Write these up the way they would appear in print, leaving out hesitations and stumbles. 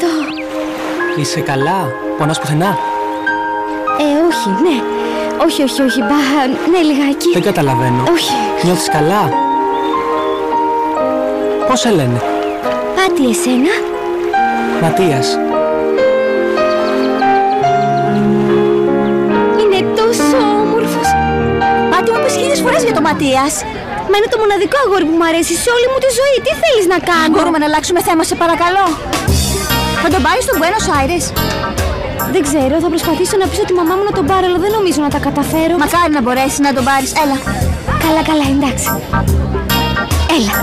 Ευχαριστώ. Είσαι καλά? Πονάς πουθενά? Όχι, ναι. Όχι, μπα, ναι, λιγάκι. Δεν καταλαβαίνω. Όχι. Νιώθεις καλά? Πώς σε λένε? Πάτη, εσένα? Ματίας. Είναι τόσο όμορφος. Πάτη, μου είπες 1000 φορές για το Ματίας. Μα είναι το μοναδικό αγόρι που μου αρέσει σε όλη μου τη ζωή. Τι θέλεις να κάνω? Μπορούμε να αλλάξουμε θέμα, σε παρακαλώ? Θα τον πάρεις στο Buenos Aires? Δεν ξέρω, θα προσπαθήσω να πείσω τη μαμά μου να τον πάρω, αλλά δεν νομίζω να τα καταφέρω. Μακάρι να μπορέσεις να τον πάρεις. Έλα. Καλά, εντάξει. Έλα.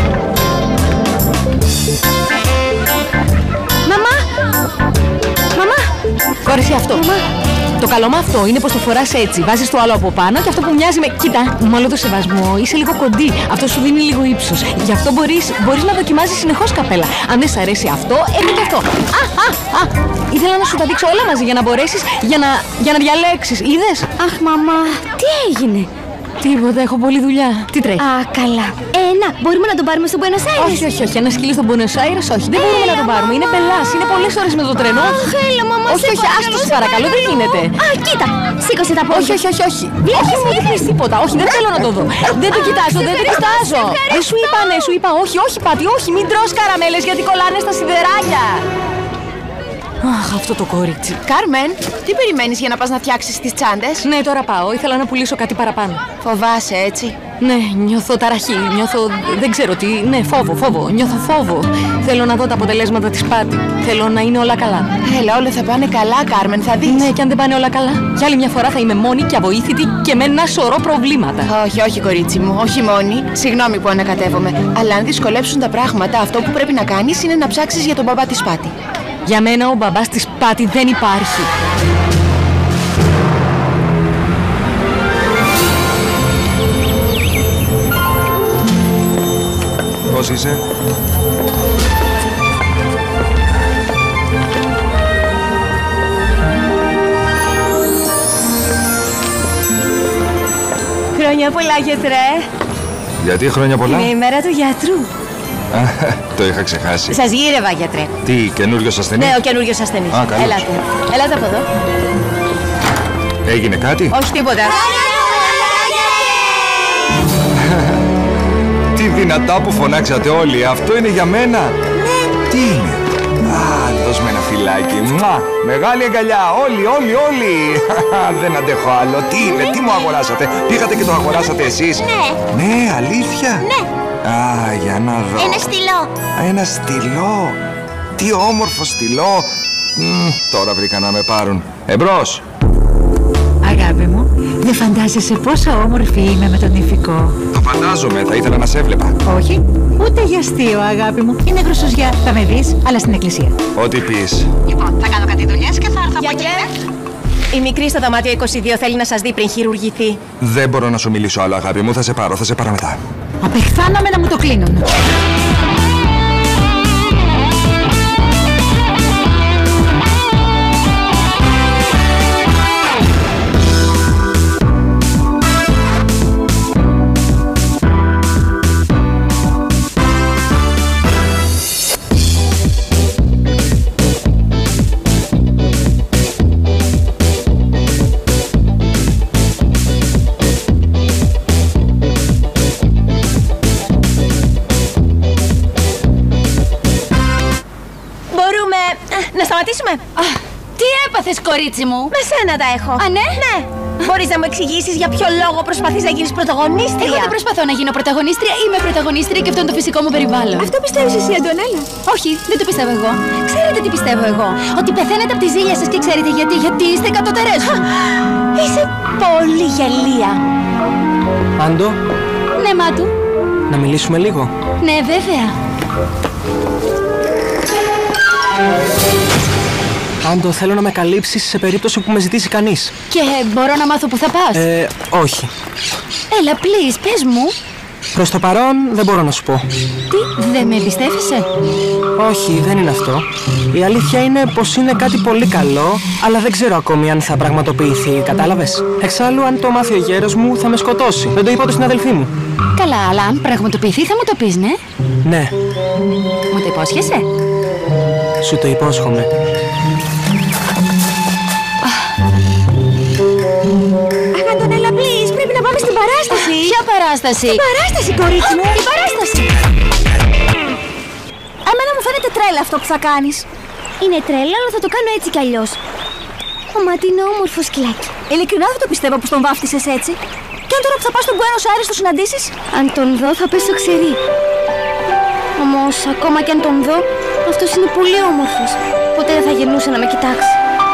Μαμά! Κόρηση αυτό. Μαμά. Το καλό με αυτό είναι πως το φοράς έτσι. Βάζεις το άλλο από πάνω και αυτό που μοιάζει με... Κοίτα, με όλο το σεβασμό, είσαι λίγο κοντή. Αυτό σου δίνει λίγο ύψος. Γι' αυτό μπορείς να δοκιμάζεις συνεχώς καπέλα. Αν δεν σ' αρέσει αυτό, έχει και αυτό. Ήθελα να σου τα δείξω όλα μαζί για να μπορέσεις, για να διαλέξεις. Είδες? Αχ, μαμά, τι έγινε? Τίποτα, έχω πολλή δουλειά. Τι τρέχει? Καλά. Μπορούμε να τον πάρουμε στο Buenos Aires? Όχι. Ένα σκύλο στο Buenos Aires, όχι. Δεν μπορούμε να τον πάρουμε. Είναι πελάς. Είναι πολλές ώρες με το τρένο. Αχ, έλα, μαμά, όχι, άστο, σε παρακαλώ, δεν γίνεται. Κοίτα, σήκωσε τα πόδια. Όχι. Δεν θέλεις τίποτα. Όχι, δεν θέλω να το δω. Δεν το κοιτάζω. Δεν σου είπα, ναι, σου είπα όχι, Πάτη, όχι. Μην τρως καραμέλες γιατί κολλάνε στα σιδεράκια. Αχ, αυτό το κορίτσι. Κάρμεν, τι περιμένεις για να πας να φτιάξεις τις τσάντες? Ναι, τώρα πάω. Ήθελα να πουλήσω κάτι παραπάνω. Φοβάσαι, έτσι? Ναι, νιώθω ταραχή. Δεν ξέρω τι. Ναι, φόβο. Νιώθω φόβο. Θέλω να δω τα αποτελέσματα της Πάτη. Θέλω να είναι όλα καλά. Έλα, όλα θα πάνε καλά, Κάρμεν, θα δεις. Ναι, και αν δεν πάνε όλα καλά, για άλλη μια φορά θα είμαι μόνη και αβοήθητη και με ένα σωρό προβλήματα. Όχι, κορίτσι μου, όχι μόνη. Συγγνώμη που ανακατεύομαι. Αλλά αν δυσκολέψουν τα πράγματα, αυτό που πρέπει να κάνεις είναι να ψάξεις για τον μπαμπά της Πάτη. Για μένα ο μπαμπάς της Πάτη δεν υπάρχει. Πώς είσαι? Χρόνια πολλά, γιατρέ. Γιατί χρόνια πολλά? Είναι η μέρα του γιατρού. Το είχα ξεχάσει. Σας γύρευα, γιατρέ. Τι, καινούριος ασθενής? Ναι, ο καινούριος ασθενής. Καλώς. Ελάτε από εδώ. Έγινε κάτι? Όχι, τίποτα. Τι δυνατά που φωνάξατε όλοι. Αυτό είναι για μένα. Ναι. Τι είναι? Δώσ' με ένα φυλάκι. Μεγάλη αγκαλιά. Όλοι. Δεν αντέχω άλλο. Τι είναι, τι μου αγοράσατε? Πήγατε και το αγοράσατε εσείς? Ναι, αλήθεια? Ναι. Για να δω. Ένα στυλό. Ένα στυλό. Τι όμορφο στυλό. Τώρα βρήκα να με πάρουν. Εμπρός. Αγάπη μου, δεν φαντάζεσαι πόσο όμορφη είμαι με τον Ιφικό? Το φαντάζομαι, θα ήθελα να σε έβλεπα. Όχι, ούτε για αστείο, αγάπη μου. Είναι γρουσουζιά, θα με δεις, αλλά στην εκκλησία. Ό,τι πεις. Λοιπόν, θα κάνω κάτι δουλειές και θα έρθω από εκεί. Η μικρή στο δωμάτιο 22 θέλει να σας δει πριν χειρουργηθεί. Δεν μπορώ να σου μιλήσω άλλο, αγάπη μου. Θα σε πάρω μετά. Απεχθάνομαι να μου το κλείνουν. Να σταματήσουμε. Τι έπαθες, κορίτσι μου? Με σένα τα έχω. Ναι? Ναι. Μπορείς να μου εξηγήσεις για ποιο λόγο προσπαθείς να γίνεις πρωταγωνίστρια? Εγώ δεν προσπαθώ να γίνω πρωταγωνίστρια. Είμαι πρωταγωνίστρια και αυτό είναι το φυσικό μου περιβάλλον. Αυτό πιστεύεις εσύ, Αντωνέλα? Όχι, δεν το πιστεύω εγώ. Ξέρετε τι πιστεύω εγώ? Ότι πεθαίνετε από τη ζήλια σας και ξέρετε γιατί? Γιατί είστε εκατοτερές μου. Είσαι πολύ γελία. Άντο. Ναι, Μάτου. Να μιλήσουμε λίγο? Ναι, βέβαια. Άντο, θέλω να με καλύψεις σε περίπτωση που με ζητήσει κανείς. Και μπορώ να μάθω που θα πας? Όχι. Έλα, please, πες μου. Προς το παρόν δεν μπορώ να σου πω. Τι, δεν με εμπιστεύεσαι? Όχι, δεν είναι αυτό. Η αλήθεια είναι πως είναι κάτι πολύ καλό, αλλά δεν ξέρω ακόμη αν θα πραγματοποιηθεί, κατάλαβες? Εξάλλου, αν το μάθει ο γέρος μου, θα με σκοτώσει. Δεν το είπα στην αδελφή μου. Καλά, αλλά αν πραγματοποιηθεί θα μου το πεις, ναι? Ναι. Μου το υπόσχεσαι? Σου το υπόσχομαι. Αχ, Αντωνέλα, please, πρέπει να πάμε στην παράσταση. Ποια παράσταση? Την παράσταση, κορίτσι μου, την παράσταση. Εμένα μου φαίνεται τρέλα αυτό που θα κάνεις. Είναι τρέλα, αλλά θα το κάνω έτσι κι αλλιώς. Ο Μάτι είναι όμορφο σκυλάκι. Ειλικρινά δεν το πιστεύω που τον βάφτισες έτσι. Και αν τώρα που θα πας στον Buenos Aires το συναντήσεις? Αν τον δω θα πέσω ξερή. Όμως ακόμα κι αν τον δω, αυτός είναι πολύ όμορφος. Ποτέ δεν θα γυρνούσε να με κοιτάξει.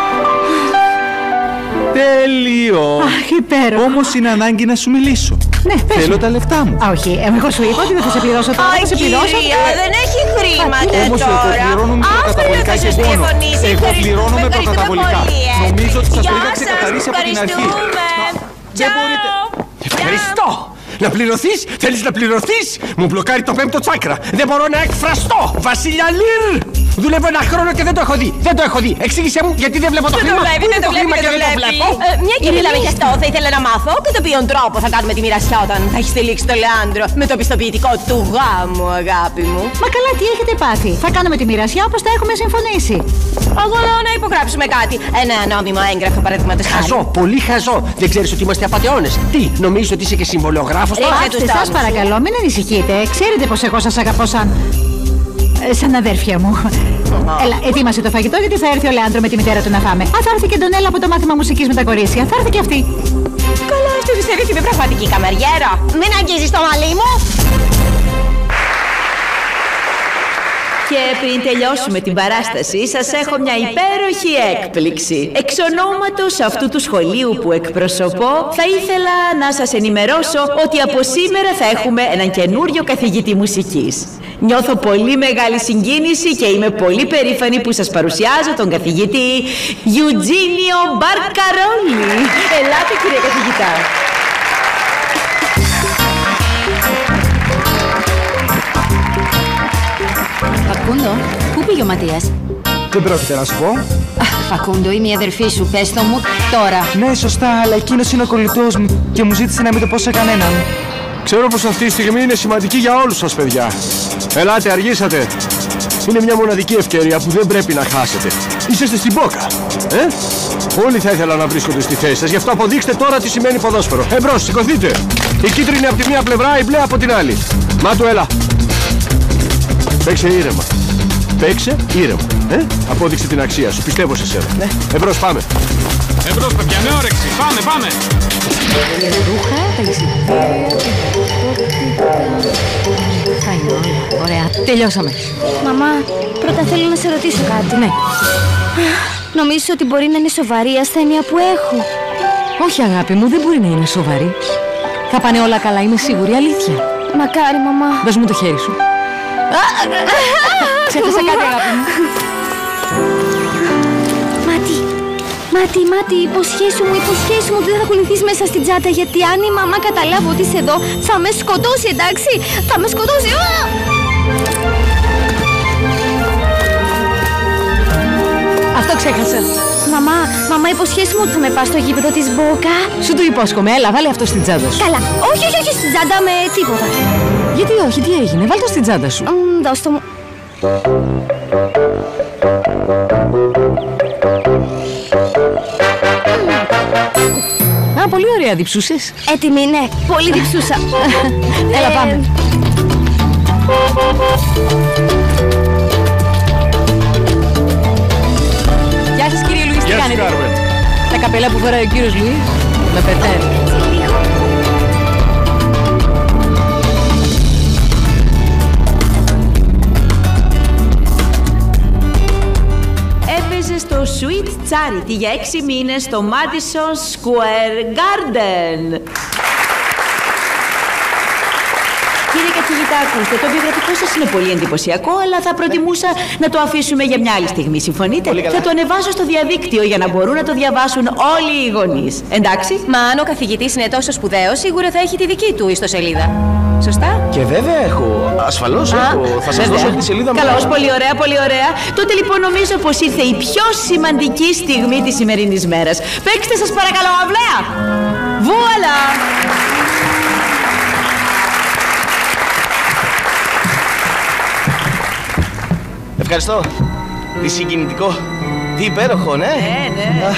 Τέλειο! Αχ, υπέροχο. Όμως είναι ανάγκη να σου μιλήσω. Ναι, πες Θέλω μου. τα λεφτά μου. Α, όχι, εγώ σου είπα ότι δεν θα σε πληρώσω τώρα. Θα σε πληρώσω. δεν έχει χρήματα Όμως εγώ πληρώνω με προκαταβολικά και μόνο. Εγώ πληρώνω με προκαταβολικά. Νομίζω ότι σας το είχα ξεκαθαρίσει από την αρχή. Δεν μπορείτε. Ευχαριστώ! Να πληρωθείς! Θέλεις να πληρωθείς! Μου μπλοκάρει το πέμπτο τσάκρα! Δεν μπορώ να εκφραστώ! Βασίλια Λίρ! Δουλεύω ένα χρόνο και δεν το έχω δει! Δεν το έχω δει! Εξήγησέ μου γιατί δεν βλέπω το χρήμα! Δεν το βλέπει, δεν το βλέπει! Μια και μιλάμε για αυτό, θα ήθελα να μάθω κατά ποιον τρόπο θα κάνουμε τη μοιρασιά όταν θα έχει στηλίξει το Λεάνδρο με το πιστοποιητικό του γάμου, αγάπη μου. Μα καλά, τι έχετε πάθει? Θα κάνουμε τη μοιρασιά όπως τα έχουμε συμφωνήσει. Εγώ λέω να υπογράψουμε κάτι. Ένα νόμιμο έγγραφο, παραδείγματος χάρη. Χαζό! Πολύ χαζό! Δεν ξέρεις ότι είμαστε απατεώνες! Τι, νομίζεις ότι είσαι και συμβολιογράφος τώρα? Άξτε, σας παρακαλώ, μην ανησυχείτε. Ξέρετε πως εγώ σας αγαπώ σαν αδέρφια μου. Έλα, ετοίμασε το φαγητό γιατί θα έρθει ο Λεάνδρο με τη μητέρα του να φάμε. Α, θα έρθει και τον Έλα από το μάθημα μουσικής με τα κορίτσια. Θα έρθει και αυτή. Καλά, αυτή πιστεύει ότι είμαι πραγματική καμαριέρα. Μην αγγίζεις το μαλλί μου. Και πριν τελειώσουμε την παράσταση, σας έχω μια υπέροχη έκπληξη. Εξ ονόματος αυτού του σχολείου που εκπροσωπώ, θα ήθελα να σας ενημερώσω ότι από σήμερα θα έχουμε έναν καινούριο καθηγητή μουσικής. Νιώθω πολύ μεγάλη συγκίνηση και είμαι πολύ περήφανη που σας παρουσιάζω τον καθηγητή Γιουτζίνιο Μπαρκαρόλι. Ελάτε, κύριε καθηγητά. Φακούντο, πού πήγε ο Ματίας? Δεν πρόκειται να σου πω. Φακούντο, είμαι η αδερφή σου, πες το μου τώρα. Ναι, σωστά, αλλά εκείνος είναι ο κολλητός μου και μου ζήτησε να μην το πω σε κανέναν. Ξέρω πως αυτή η στιγμή είναι σημαντική για όλους σας, παιδιά. Ελάτε, αργήσατε. Είναι μια μοναδική ευκαιρία που δεν πρέπει να χάσετε. Είσαστε στην Μπόκα. Όλοι θα ήθελαν να βρίσκονται στη θέση σας, γι' αυτό αποδείξτε τώρα τι σημαίνει ποδόσφαιρο. Εμπρός, σηκωθείτε. Η κίτρινη από τη μία πλευρά, η μπλε από την άλλη. Μάτου, έλα. Παίξε ήρεμα. Παίξε ήρεμα. Απόδειξε την αξία σου. Πιστεύω σε σένα. Εμπρός, πάμε. Εμπρός, παιδιά, με όρεξη. Πάμε, πάμε. Ρούχα, τα εισιτήρια. Θα είναι όλα. Ωραία. Τελειώσαμε. Μαμά, πρώτα θέλω να σε ρωτήσω κάτι. Ναι. Νομίζεις ότι μπορεί να είναι σοβαρή η ασθένεια που έχω? Όχι, αγάπη μου, δεν μπορεί να είναι σοβαρή. Θα πάνε όλα καλά, είμαι σίγουρη, αλήθεια. Μακάρι, μαμά. Δώσ' μου το χέρι σου. Ξέχασα κάτι, αγάπη μου. Μάτι, υποσχέσου μου ότι δεν θα ακολουθείς μέσα στην τσάντα, γιατί αν η μαμά καταλάβει ότι είσαι εδώ, θα με σκοτώσει, εντάξει? Θα με σκοτώσει. Αυτό ξέχασα. Μαμά, υποσχέσου μου ότι θα με πας στο γήπεδο της Μπόκα. Σου το υπόσχομαι, έλα, βάλε αυτό στην τσάντα σου. Καλά, όχι στην τσάντα με τίποτα. Γιατί όχι, τι έγινε, βάλ' το στην τσάντα σου. Δώσ' το μου. Α, πολύ ωραία, διψούσες. Έτοιμη, ναι, πολύ διψούσα. Έλα, πάμε. Γεια σας, κύριε Λουίς, τι κάνετε? Τα καπέλα που φοράει ο κύριος Λουίς με πετάει. Έπαιζε στο Sweet Charity για 6 μήνες στο Madison Square Garden. Κύριε καθηγητά, ακούστε, το βιογραφικό σας είναι πολύ εντυπωσιακό, αλλά θα προτιμούσα να το αφήσουμε για μια άλλη στιγμή. Συμφωνείτε? Θα το ανεβάσω στο διαδίκτυο για να μπορούν να το διαβάσουν όλοι οι γονείς. Εντάξει? Μα αν ο καθηγητής είναι τόσο σπουδαίος, σίγουρα θα έχει τη δική του ιστοσελίδα. Σωστά? Και βέβαια έχω. Ασφαλώς έχω. Θα σας δώσω τη σελίδα μου. Καλώς, πολύ ωραία, πολύ ωραία. Τότε λοιπόν νομίζω πως ήρθε η πιο σημαντική στιγμή της σημερινής μέρας. Παίξτε σας παρακαλώ, αυλαία! Βουαλά! Ευχαριστώ. Τι συγκινητικό. Τι υπέροχο, ναι. Ναι.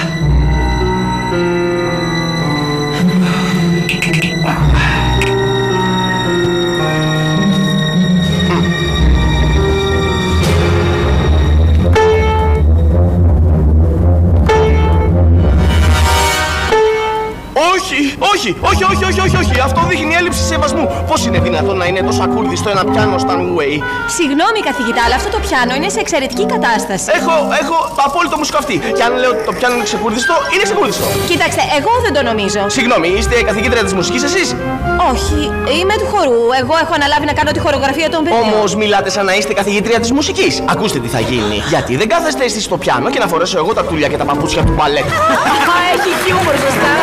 Όχι. Αυτό δείχνει έλλειψη σεβασμού. Πώς είναι δυνατόν να είναι τόσο ακούρδιστο ένα πιάνο Steinway? Συγγνώμη, καθηγητά, αλλά αυτό το πιάνο είναι σε εξαιρετική κατάσταση. Έχω το απόλυτο μουσικό αυτή. Και αν λέω ότι το πιάνο είναι ξεκούρδιστο, είναι ξεκούρδιστο. Κοίταξτε, εγώ δεν το νομίζω. Συγγνώμη, είστε καθηγήτρια της μουσικής εσείς? Όχι, είμαι του χορού. Εγώ έχω αναλάβει να κάνω τη χορογραφία των παιδιών. Όμως μιλάτε σαν να είστε καθηγήτρια της μουσικής. Ακούστε τι θα γίνει. Γιατί δεν κάθεστε εσείς στο πιάνο και να φορέσω εγώ τα τούλια και τα παπούτσια του μπαλέτ? Έχει χιούμορ μπροστά.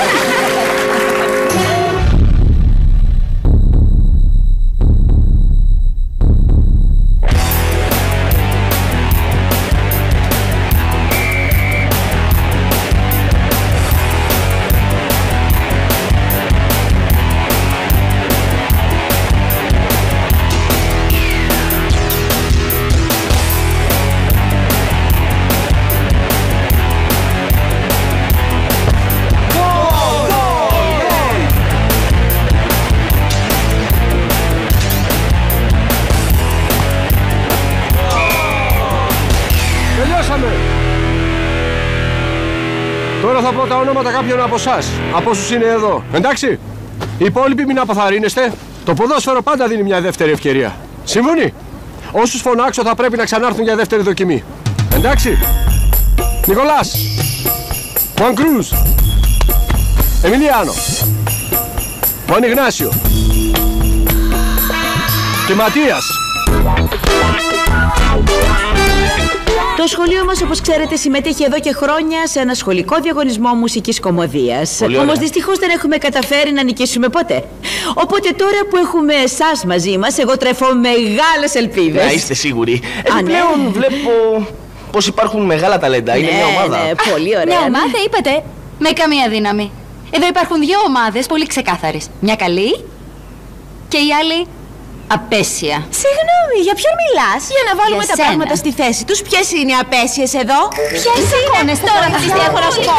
Τώρα θα πω τα ονόματα κάποιων από εσάς, από όσους είναι εδώ. Εντάξει, οι υπόλοιποι μην αποθαρρύνεστε. Το ποδόσφαιρο πάντα δίνει μια δεύτερη ευκαιρία. Συμφωνεί? Όσους φωνάξω θα πρέπει να ξανάρθουν για δεύτερη δοκιμή. Εντάξει. Νικολάς, Juan Cruz, Εμιλιάνο, Juan Ignacio και Ματίας. Το σχολείο μας, όπως ξέρετε, συμμετέχει εδώ και χρόνια σε ένα σχολικό διαγωνισμό μουσικής κομμωδίας. Όμως δυστυχώς δεν έχουμε καταφέρει να νικήσουμε ποτέ. Οπότε τώρα που έχουμε εσάς μαζί μας, εγώ τρέφω μεγάλες ελπίδες. Να είστε σίγουροι. Επιπλέον βλέπω πως υπάρχουν μεγάλα ταλέντα. Είναι μια ομάδα. Ναι, πολύ ωραία. Μια ομάδα είπατε? Με καμία δύναμη. Εδώ υπάρχουν δύο ομάδες πολύ ξεκάθαρες. Μια καλή και η άλλη απέσια. Συγγνώμη, για ποιον μιλάς? Για να βάλουμε τα πράγματα στη θέση τους. Ποιες είναι οι απέσιες εδώ? Ποιες είναι? Τώρα θα τις έχω να σου πω.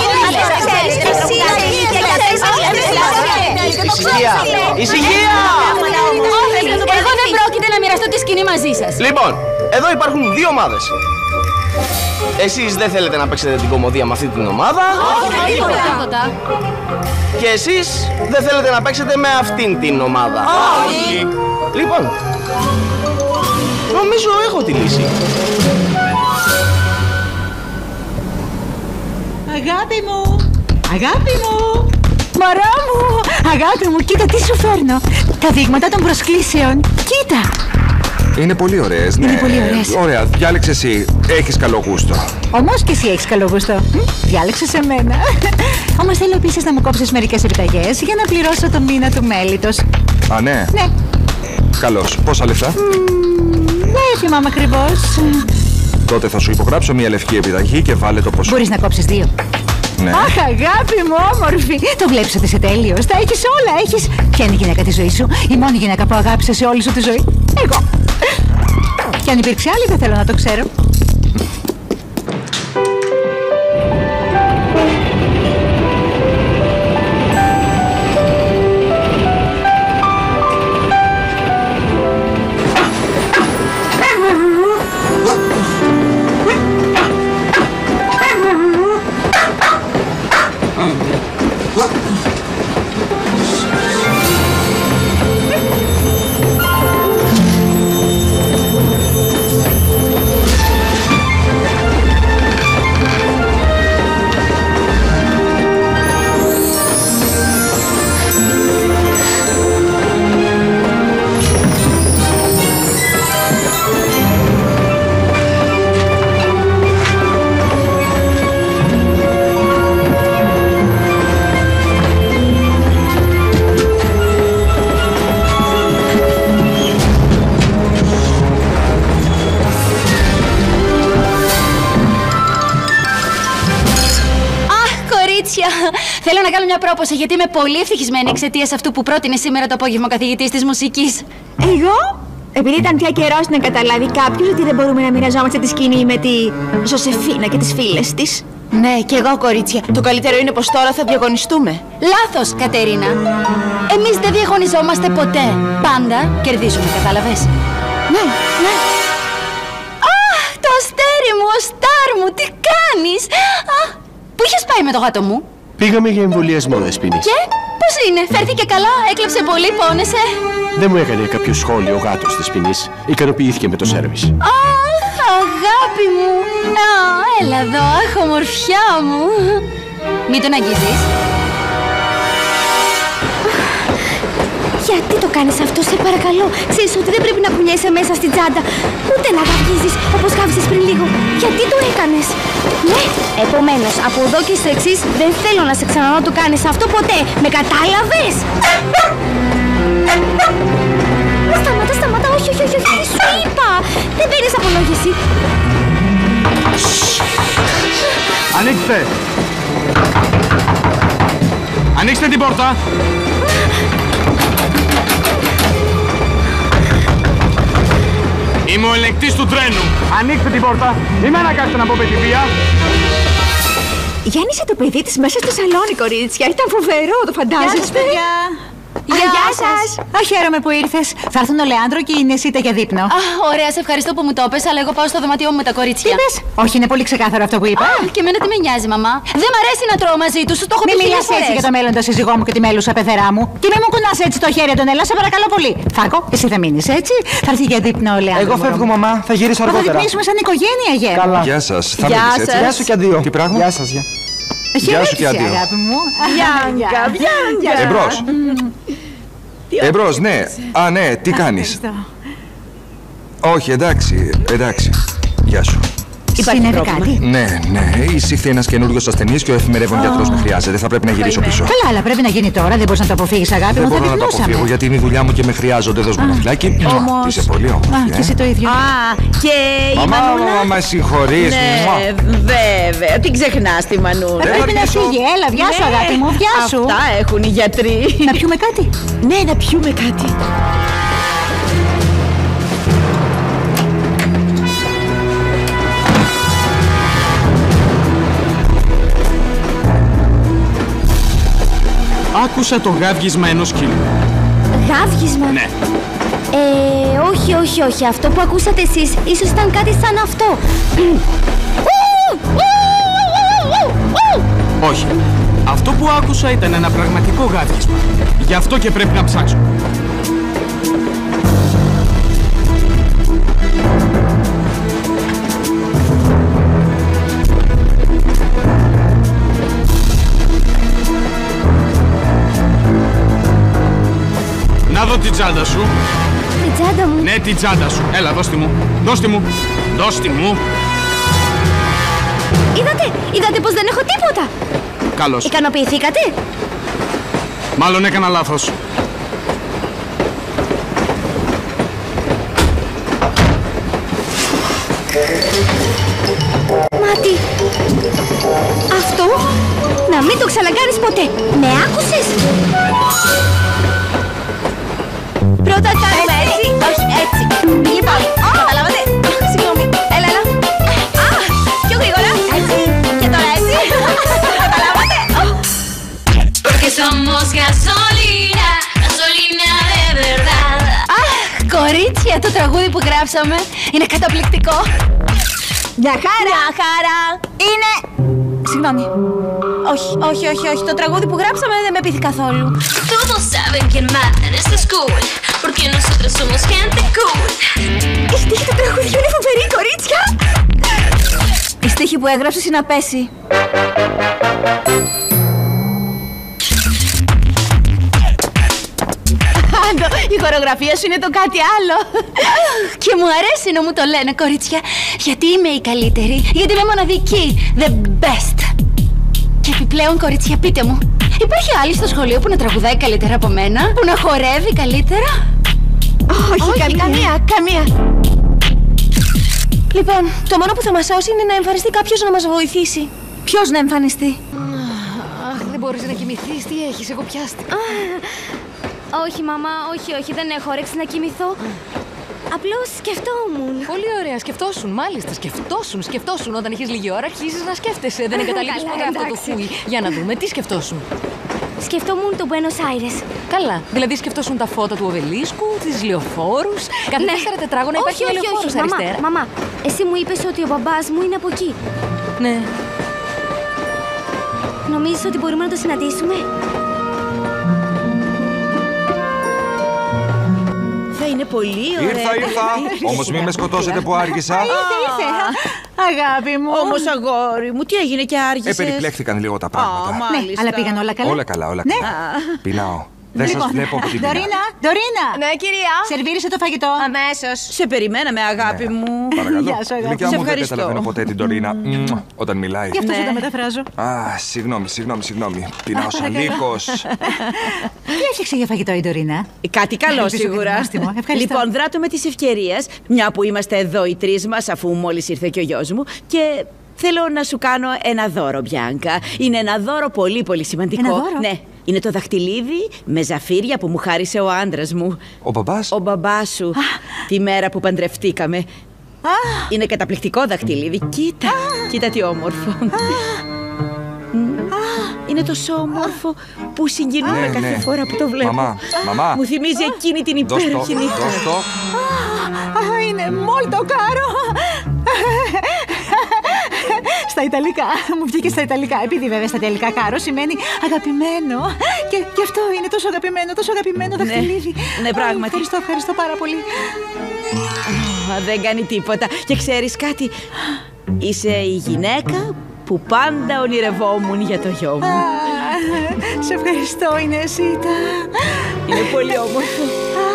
Ησυχία! Εγώ δεν πρόκειται να μοιραστώ τη σκηνή μαζί σας. Λοιπόν, εδώ υπάρχουν δύο ομάδες. Εσείς δεν θέλετε να παίξετε την κομμωδία με αυτή την ομάδα. Όχι, τίποτα. Και εσείς δεν θέλετε να παίξετε με αυτήν την ομάδα. Όχι. Λοιπόν, νομίζω έχω τη λύση. Αγάπη μου! Αγάπη μου! Μωρό μου! Αγάπη μου, κοίτα τι σου φέρνω. Τα δείγματα των προσκλήσεων. Κοίτα! Είναι πολύ ωραίες, ναι. Είναι πολύ ωραίες. Ωραία, διάλεξε εσύ. Έχεις καλό γούστο. Όμως και εσύ έχεις καλό γούστο. Διάλεξε σε μένα. Όμως θέλω επίσης να μου κόψεις μερικές επιταγές για να πληρώσω το μήνα του μέλιτος. Α, ναι. Ναι. Καλώς. Πόσα λεφτά? Δεν θυμάμαι ακριβώς. Τότε θα σου υπογράψω μια λευκή επιταγή και βάλε το ποσό. Μπορείς να κόψεις δύο. Ναι. Αχ, αγάπη μου, όμορφη! Το βλέπεις ότι είσαι τέλειος. Τα έχεις όλα, έχεις. Ποια είναι η γυναίκα της ζωής σου? Η μόνη γυναίκα που αγάπησες σε όλη σου τη ζωή? Εγώ. Και αν υπήρξε άλλη, δεν θέλω να το ξέρω. Θέλω να κάνω μια πρόποση γιατί είμαι πολύ ευτυχισμένη εξαιτίας αυτού που πρότεινε σήμερα το απόγευμα ο καθηγητής της μουσικής. Εγώ? Επειδή ήταν πια καιρός να καταλάβει κάποιος ότι δεν μπορούμε να μοιραζόμαστε τη σκηνή με τη Ζωσεφίνα και τις φίλες της. Ναι, και εγώ κορίτσια. Το καλύτερο είναι πως τώρα θα διαγωνιστούμε. Λάθος, Κατερίνα. Εμείς δεν διαγωνιζόμαστε ποτέ. Πάντα κερδίζουμε, κατάλαβες. Ναι, ναι. Αχ, το αστέρι μου, ο στάρ μου, τι κάνεις? Πού είχες πάει με το γάτο μου? Πήγαμε για εμβολιασμό, Δεσποινή. Και πώς είναι, φέρθηκε καλά, έκλεψε πολύ, πόνεσε? Δεν μου έκανε κάποιο σχόλιο ο γάτος Δεσποινής. Ικανοποιήθηκε με το σέρβις. Αχ, αγάπη μου. Έλα εδώ, αχ, ομορφιά μου. Μην τον αγγίζεις. Γιατί το κάνεις αυτό, σε παρακαλώ? Ξέρεις ότι δεν πρέπει να κουνιέσαι μέσα στην τσάντα, ούτε να γαυγίζεις όπως γαύζεις πριν λίγο. Γιατί το έκανες? Ναι, επομένως, από εδώ και στο εξής δεν θέλω να σε ξαναδώ το κάνεις αυτό ποτέ. Με κατάλαβες? Σταμάτα, όχι, τι σου είπα? Δεν παίρνεις απολόγηση. Ανοίξτε! Ανοίξτε την πόρτα! Είμαι ο ελεγκτής του τρένου. Ανοίξτε την πόρτα. Μην με αναγκάσετε να πω παιδεία. Γέννησε το παιδί της μέσα στο σαλόνι, κορίτσια. Ήταν φοβερό, το φαντάζεστε? Γεια σας! Χαίρομαι που ήρθες. Θα έρθουν ο Λεάνδρο και η Νεσίτα για δείπνο. Ωραία, σε ευχαριστώ που μου το είπες, αλλά εγώ πάω στο δωμάτιό μου με τα κορίτσια. Τι πες? Όχι, είναι πολύ ξεκάθαρο αυτό που είπα. Και εμένα τι με νοιάζει, μαμά. Δεν μ' αρέσει να τρώω μαζί τους, το έχω πει Μην χίλιες μιλάς φορές. έτσι για το μέλλον του σύζυγό μου και τη μέλουσα πεθερά μου. Και μην μου κουνάς έτσι το χέρι, Αντωνέλα, σε παρακαλώ πολύ. Φάκο, εσύ θα μείνεις έτσι. Θα έρθει για δείπνο ο Λεάνδρο. Εγώ φεύγω, μαμά. Θα γυρίσω αργότερα. Θα δείπνουμε σαν οικογένεια, γέρο. Καλά. Γεια σας. Θα μείνεις έτσι? Γεια σου και αντίο. Τι πράγμα? Γεια σας, γεια. Γεια σου και αντίο. Αγάπη μου. Βιάνκα. Εμπρός. Εμπρός, ναι. Α, ναι, τι κάνεις? Όχι, εντάξει. Γεια σου. Συνέβη κάτι? Ναι. Εισήχθη ένας καινούριος ασθενής και ο εφημερεύων γιατρός με χρειάζεται. Θα πρέπει να γυρίσω πίσω. Καλά, αλλά πρέπει να γίνει τώρα. Δεν μπορείς να το αποφύγεις, αγάπη Δεν μου. Θα μπορώ να το δείπνωσαμε. αποφύγω γιατί είναι η δουλειά μου και με χρειάζονται. Δώσ' μου ένα φυλάκι. Όμως... Είσαι πολύ όμορφη. Και εσύ το ίδιο. Και η Μαμά, Μανούλα. με συγχωρείς. Ναι, βέβαια. Την ξεχνάς τη Μανούλα. Πρέπει να φύγει. Έλα, βιάσου, αγάπη μου, βιάσου. Αυτά έχουν οι γιατροί. Να πιούμε κάτι? Ναι, να πιούμε κάτι. Άκουσα το γάβγισμα ενός σκύλου. Γάβγισμα? Ναι. Όχι. Αυτό που ακούσατε εσείς ίσως ήταν κάτι σαν αυτό. Όχι. Αυτό που άκουσα ήταν ένα πραγματικό γάβγισμα. Γι' αυτό και πρέπει να ψάξω. Να δω την τσάντα σου. Την τσάντα μου? Ναι, την τσάντα σου. Έλα, δώσ' τη μου. Δώσ' τη μου. Είδατε πως δεν έχω τίποτα? Καλώς. Ικανοποιηθήκατε? Μάλλον έκανα λάθος. Μάτι, αυτό να μην το ξανακάνεις ποτέ. Με άκουσες? Πρώτα κάνουμε έτσι. Όχι, έτσι. Λοιπόν, καταλάβατε? Συγγνώμη, έλα. Πιο γρήγορα. Έτσι. Και τώρα έτσι. Καταλάβατε? Porque somos gasolina, gasolina de verdad. Αχ, κορίτσια, το τραγούδι που γράψαμε είναι καταπληκτικό. Μια χαρά. Είναι... Συγγνώμη. Όχι. Το τραγούδι που γράψαμε δεν με πείθει καθόλου. Todos saben quién manda en este school, porque nosotros somos gente cool. Η στίχη του τραγουδιού είναι φοβερή, κορίτσια. Η στίχη που έγραψες είναι να πέσει. Η χορογραφία σου είναι το κάτι άλλο. Και μου αρέσει να μου το λένε, κορίτσια. Γιατί είμαι η καλύτερη. Γιατί είμαι μοναδική. The best. Και επιπλέον, κορίτσια, πείτε μου, υπάρχει άλλη στο σχολείο που να τραγουδάει καλύτερα από μένα? Που να χορεύει καλύτερα? Όχι, καμία. Λοιπόν, το μόνο που θα μας σώσει είναι να εμφανιστεί κάποιος να μας βοηθήσει. Ποιος να εμφανιστεί? Αχ, δεν μπορείς να κοιμηθείς. Τι έχεις, εγώ πιάστηκα. Όχι, μαμά, όχι, δεν έχω όρεξη να κοιμηθώ. Απλώς σκεφτόμουν. Πολύ ωραία, σκεφτόσουν, μάλιστα. Σκεφτόσουν. Όταν έχεις λίγη ώρα, αρχίζεις να σκέφτεσαι. Δεν εγκαταλείπεις ποτέ αυτό το χούι. Για να δούμε, τι σκεφτόσουν. Σκεφτόμουν το Buenos Aires. Καλά. Δηλαδή σκεφτόσουν τα φώτα του Οβελίσκου, τις λεωφόρους. Κάθε 4 τετράγωνα υπάρχει ένα λεωφόρος αριστερά. Μαμά, εσύ μου είπες ότι ο μπαμπάς μου είναι από εκεί. Ναι. Νομίζεις ότι μπορούμε να το συναντήσουμε? Θα είναι πολύ ωραία. Ήρθα. Όμως μην με σκοτώσετε που άργησα. Ήρθε. Αγάπη μου. Όμως αγόρι μου, τι έγινε και άργησες? Περιπλέχθηκαν λίγο τα πράγματα. Ναι, αλλά πήγαν όλα καλά. Όλα καλά. Πεινάω. Δεν σας βλέπω από την πείνα. Ντορίνα! Ναι, κυρία. Σερβίρισε το φαγητό. Αμέσως. Σε περιμέναμε, αγάπη μου. Παρακαλώ. Γεια σου, αγάπη. Γλυκιά μου, δεν καταλαβαίνω ποτέ την Ντορίνα όταν μιλάει. Γι' αυτό σου τα μεταφράζω. Συγγνώμη. Πεινάω σαν λύκος. Τι έφτιαξε για φαγητό η Ντορίνα? Κάτι καλό σίγουρα. Λοιπόν, δράτω με της ευκαιρίας, μια που είμαστε εδώ οι τρεις μας, αφού μόλις ήρθε και ο γιος μου, και θέλω να σου κάνω ένα δώρο, Μπιάνκα. Είναι ένα δώρο πολύ πολύ σημαντικό. Ένα δώρο? Ναι. Είναι το δαχτυλίδι με ζαφύρια που μου χάρισε ο άντρας μου. Ο μπαμπάς? Ο μπαμπάς σου. Τη μέρα που παντρευτήκαμε. Είναι καταπληκτικό δαχτυλίδι. Κοίτα τι όμορφο. Είναι τόσο όμορφο που συγκινούμε κάθε φορά που το βλέπω. Μαμά. Μου θυμίζει εκείνη την υπέροχη νύχτα. Δώσ' το. Είναι molto caro. Στα Ιταλικά. Μου βγήκε στα Ιταλικά. Επειδή βέβαια στα Ιταλικά κάρο σημαίνει αγαπημένο. Και γι' αυτό είναι τόσο αγαπημένο δαχτυλίδι. Ναι, πράγματι. Ευχαριστώ πάρα πολύ. Δεν κάνει τίποτα. Και ξέρεις κάτι? Είσαι η γυναίκα που πάντα ονειρευόμουν για το γιο μου. Σε ευχαριστώ, Ινεσίτα. Είναι πολύ όμορφο.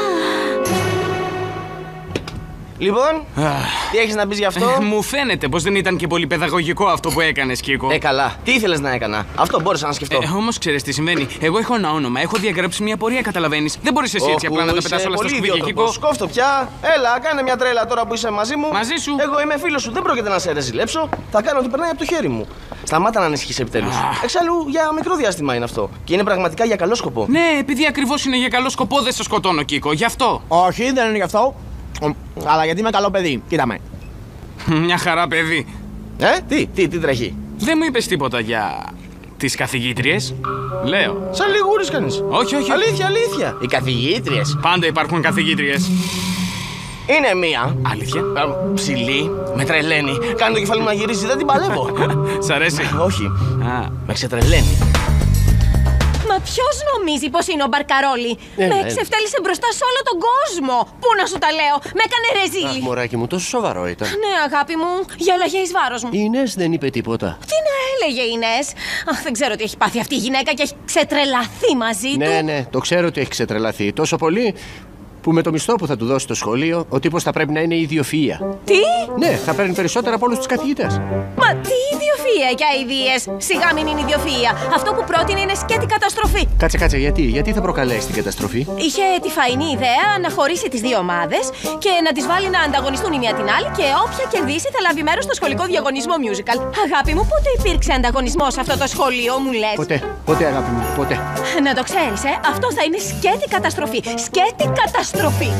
Λοιπόν, τι έχεις να πεις γι' αυτό? Μου φαίνεται πως δεν ήταν και πολύ παιδαγωγικό αυτό που έκανες, Κίκο. Καλά. Τι ήθελες να έκανα? Αυτό μπόρεσα να σκεφτώ. Όμως ξέρεις τι συμβαίνει. Εγώ έχω ένα όνομα, έχω διαγράψει μια πορεία, καταλαβαίνεις. Δεν μπορείς εσύ έτσι απλά να τα πετάς όλα στο σκουπί, Κίκο. Σκόφτο πια. Έλα, κάνε μια τρέλα τώρα που είσαι μαζί μου. Μαζί σου. Εγώ είμαι φίλος σου, δεν πρόκειται να σε ρεζιλέψω. Θα κάνω ό,τι περνάει από το χέρι μου. Σταμάτα να ανησυχείς επιτέλους. Εξάλλου για μικρό διάστημα είναι αυτό. Και είναι πραγματικά για καλό σκοπό. Ναι, επειδή ακριβώς είναι για καλό σκοπό δεν σε σκοτώνω, Κίκο. Γι' αυτό. Όχι, δεν είναι γι' αυτό. Αλλά γιατί είμαι καλό παιδί. Κοίτα με. Μια χαρά, παιδί. Τι τρέχει? Δεν μου είπες τίποτα για τις καθηγήτριες. Λέω. Σαν λιγούρης κανείς. Όχι. Αλήθεια. Οι καθηγήτριες. Πάντα υπάρχουν καθηγήτριες. Είναι μία. Αλήθεια. Ψηλή, με τρελαίνει. Κάνει το κεφάλι μου να γυρίζει, δεν την παλεύω. Σ' αρέσει? Όχι. Με ξετρελαίνει. Μα ποιος νομίζει πως είναι ο Μπαρκαρόλι? Με εξευτέλισε μπροστά σε όλο τον κόσμο. Πού να σου τα λέω, με έκανε ρεζίλ. Μωράκι μου, τόσο σοβαρό ήταν. Ναι, αγάπη μου, γέλαγε εις βάρος μου. Η Ινές δεν είπε τίποτα. Τι να έλεγε η Ινές? Δεν ξέρω τι έχει πάθει αυτή η γυναίκα και έχει ξετρελαθεί μαζί του. Ναι, το ξέρω ότι έχει ξετρελαθεί. Τόσο πολύ που με το μισθό που θα του δώσει το σχολείο, ο τύπος θα πρέπει να είναι ιδιοφυΐα. Τι? Ναι, θα παίρνει περισσότερα από όλους τους καθηγητές. Μα τι ιδιοφυΐα και αηδίες? Σιγά μην είναι ιδιοφυΐα. Αυτό που πρότεινε είναι σκέτη καταστροφή. Κάτσε, γιατί θα προκαλέσει την καταστροφή? Είχε τη φαϊνή ιδέα να χωρίσει τις δύο ομάδες και να τις βάλει να ανταγωνιστούν η μία την άλλη και όποια κερδίσει θα λάβει μέρος στο σχολικό διαγωνισμό musical. Αγάπη μου, πότε υπήρξε ανταγωνισμός σε αυτό το σχολείο, μου λες? Ποτέ, αγάπη μου, ποτέ. Να το ξέρεις, αυτό θα είναι σκέτη καταστροφή. Σκέτη καταστροφή.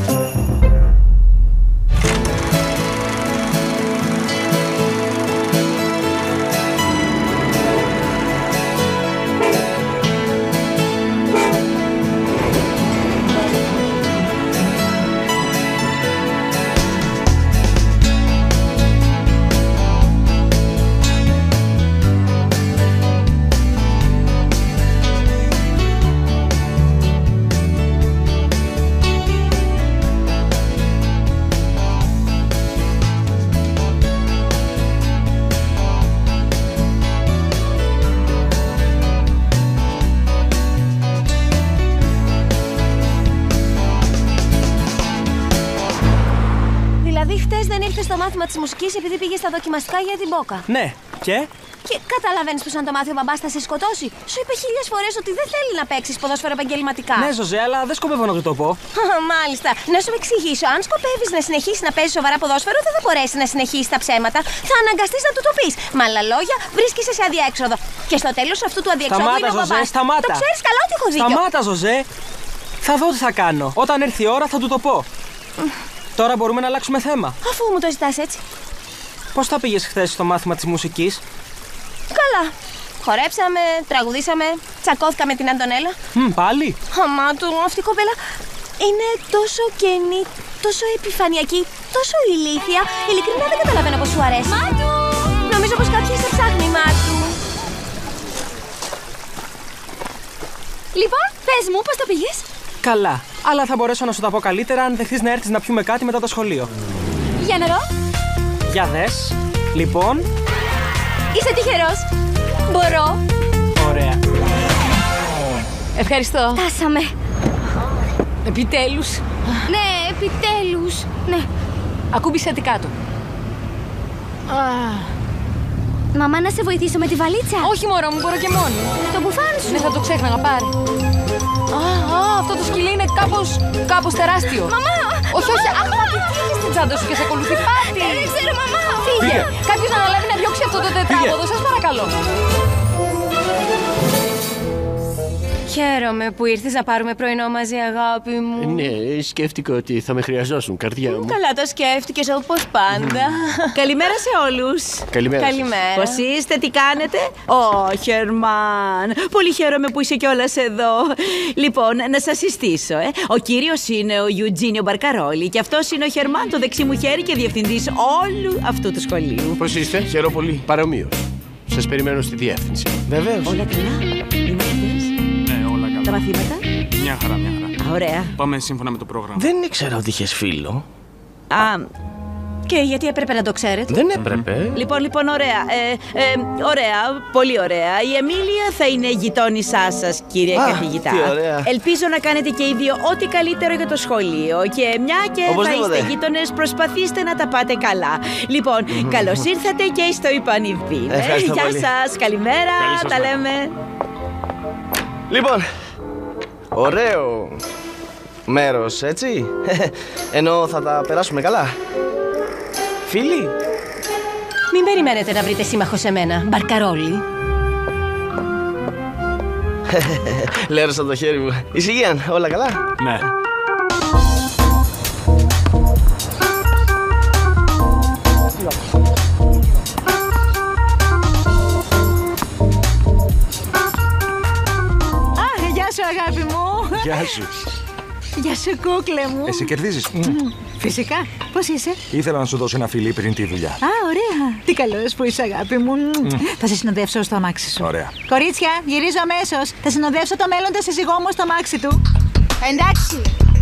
Στο μάθημα της μουσικής επειδή πήγες στα δοκιμαστικά για την Μπόκα. Ναι, και καταλαβαίνεις πως αν το μάθει ο μπαμπάς θα σε σκοτώσει? Σου είπε 1000 φορές ότι δεν θέλει να παίξεις ποδόσφαιρο επαγγελματικά. Ναι, Ζωζέ, αλλά δεν σκοπεύω να του το πω. Μάλιστα. Να σου εξηγήσω. Αν σκοπεύεις να συνεχίσεις να παίζεις σοβαρά ποδόσφαιρο, δεν θα μπορέσει να συνεχίσεις τα ψέματα. Θα αναγκαστείς να του το πεις. Με άλλα λόγια, βρίσκεσαι σε αδιέξοδο. Και στο τέλος αυτού του αδιεξόδου είναι ο μπαμπάς. Σταμάτα. Το ξέρεις καλά ότι έχω δίκιο. Σταμάτα, Ζωζέ. Θα δω τι θα κάνω. Όταν έρθει η ώρα θα του το πω. Τώρα μπορούμε να αλλάξουμε θέμα. Αφού μου το ζητάς έτσι. Πώς θα πήγες χθες στο μάθημα της μουσικής? Καλά. Χορέψαμε, τραγουδήσαμε, τσακώθηκα με την Αντωνέλα. Πάλι? Αμά του, αυτή η κοπέλα είναι τόσο κενή, τόσο επιφανειακή, τόσο ηλίθια. Ειλικρινά δεν καταλαβαίνω πως σου αρέσει. Μάτου! Νομίζω πως κάποια σε ψάχνει, Μάτου. Λοιπόν, πες μου, πώς το πήγες? Καλά, αλλά θα μπορέσω να σου τα πω καλύτερα αν δεχθείς να έρθεις να πιούμε κάτι μετά το σχολείο. Για νερό. Για δες. Λοιπόν. Είσαι τυχερός. Μπορώ. Ωραία. Ευχαριστώ. Φτάσαμε. Επιτέλους. Ναι, επιτέλους. Ναι. Ακούμπησε τι κάτω. Μαμά, να σε βοηθήσω με τη βαλίτσα? Όχι μωρό μου, μπορώ και μόνη. Το μπουφάν σου. Ναι, θα το ξέχναγα, πάρε. Αυτό το σκυλί είναι κάπως τεράστιο. Μαμά! Όχι, όχι, τι έχεις στην τσάντα σου και σε ακολουθεί, πάτη. Δεν ξέρω, μαμά. Φύγε. Κάποιος να αναλάβει να διώξει αυτό το τετράποδο, σας παρακαλώ. Χαίρομαι που ήρθες να πάρουμε πρωινό μαζί, αγάπη μου. Ναι, σκέφτηκα ότι θα με χρειαζόσουν, καρδιά μου. Καλά το σκέφτηκες, όπως πάντα. Καλημέρα σε όλους. Καλημέρα. Πώς είστε, τι κάνετε? Χερμάν. Πολύ χαίρομαι που είσαι κιόλας εδώ. Λοιπόν, να σας συστήσω. Ο κύριος είναι ο Ιουτζίνιο Μπαρκαρόλη και αυτός είναι ο Χερμάν, το δεξί μου χέρι και διευθυντής όλου αυτού του σχολείου. Πώς είστε? Χαίρομαι πολύ. Παρομοίως. Σας περιμένω στη διεύθυνση. Βεβαίως. Όλα καλά? Ναι, όλα καλά. Τα μαθήματα? Μια χαρά, μια χαρά. Ωραία. Πάμε σύμφωνα με το πρόγραμμα. Δεν ήξερα ότι είχες φίλο. Και γιατί έπρεπε να το ξέρετε? Δεν έπρεπε. Λοιπόν, ωραία. Ωραία, πολύ ωραία. Η Εμίλια θα είναι γειτόνισά σας, κύριε καθηγητά. Τι ωραία. Ελπίζω να κάνετε και οι δύο ό,τι καλύτερο για το σχολείο. Και μια και Οπωσδήποτε. θα είστε γείτονες, προσπαθήστε να τα πάτε καλά. Λοιπόν, καλώς ήρθατε και στο υπανηδί. Γεια πολύ. σας, καλημέρα, τα λέμε. Λοιπόν, ωραίο μέρος, έτσι. Ενώ θα τα περάσουμε καλά. Φίλοι. Μην περιμένετε να βρείτε σύμμαχο σε μένα, Μπαρκαρόλη. Λέρωσα το χέρι μου. Ησυχία, όλα καλά? Ναι. Γεια σου, αγάπη μου. Γεια σου. Γεια σου, κούκλε μου. Εσύ κερδίζεις. Φυσικά. Πώς είσαι? Ήθελα να σου δώσω ένα φιλί πριν τη δουλειά. Ωραία. Τι καλός που είσαι, αγάπη μου. Θα σε συνοδεύσω στο αμάξι σου. Ωραία. Κορίτσια, γυρίζω αμέσως. Θα συνοδεύσω το μέλλοντα σύζυγό μου στο αμάξι του. Εντάξει.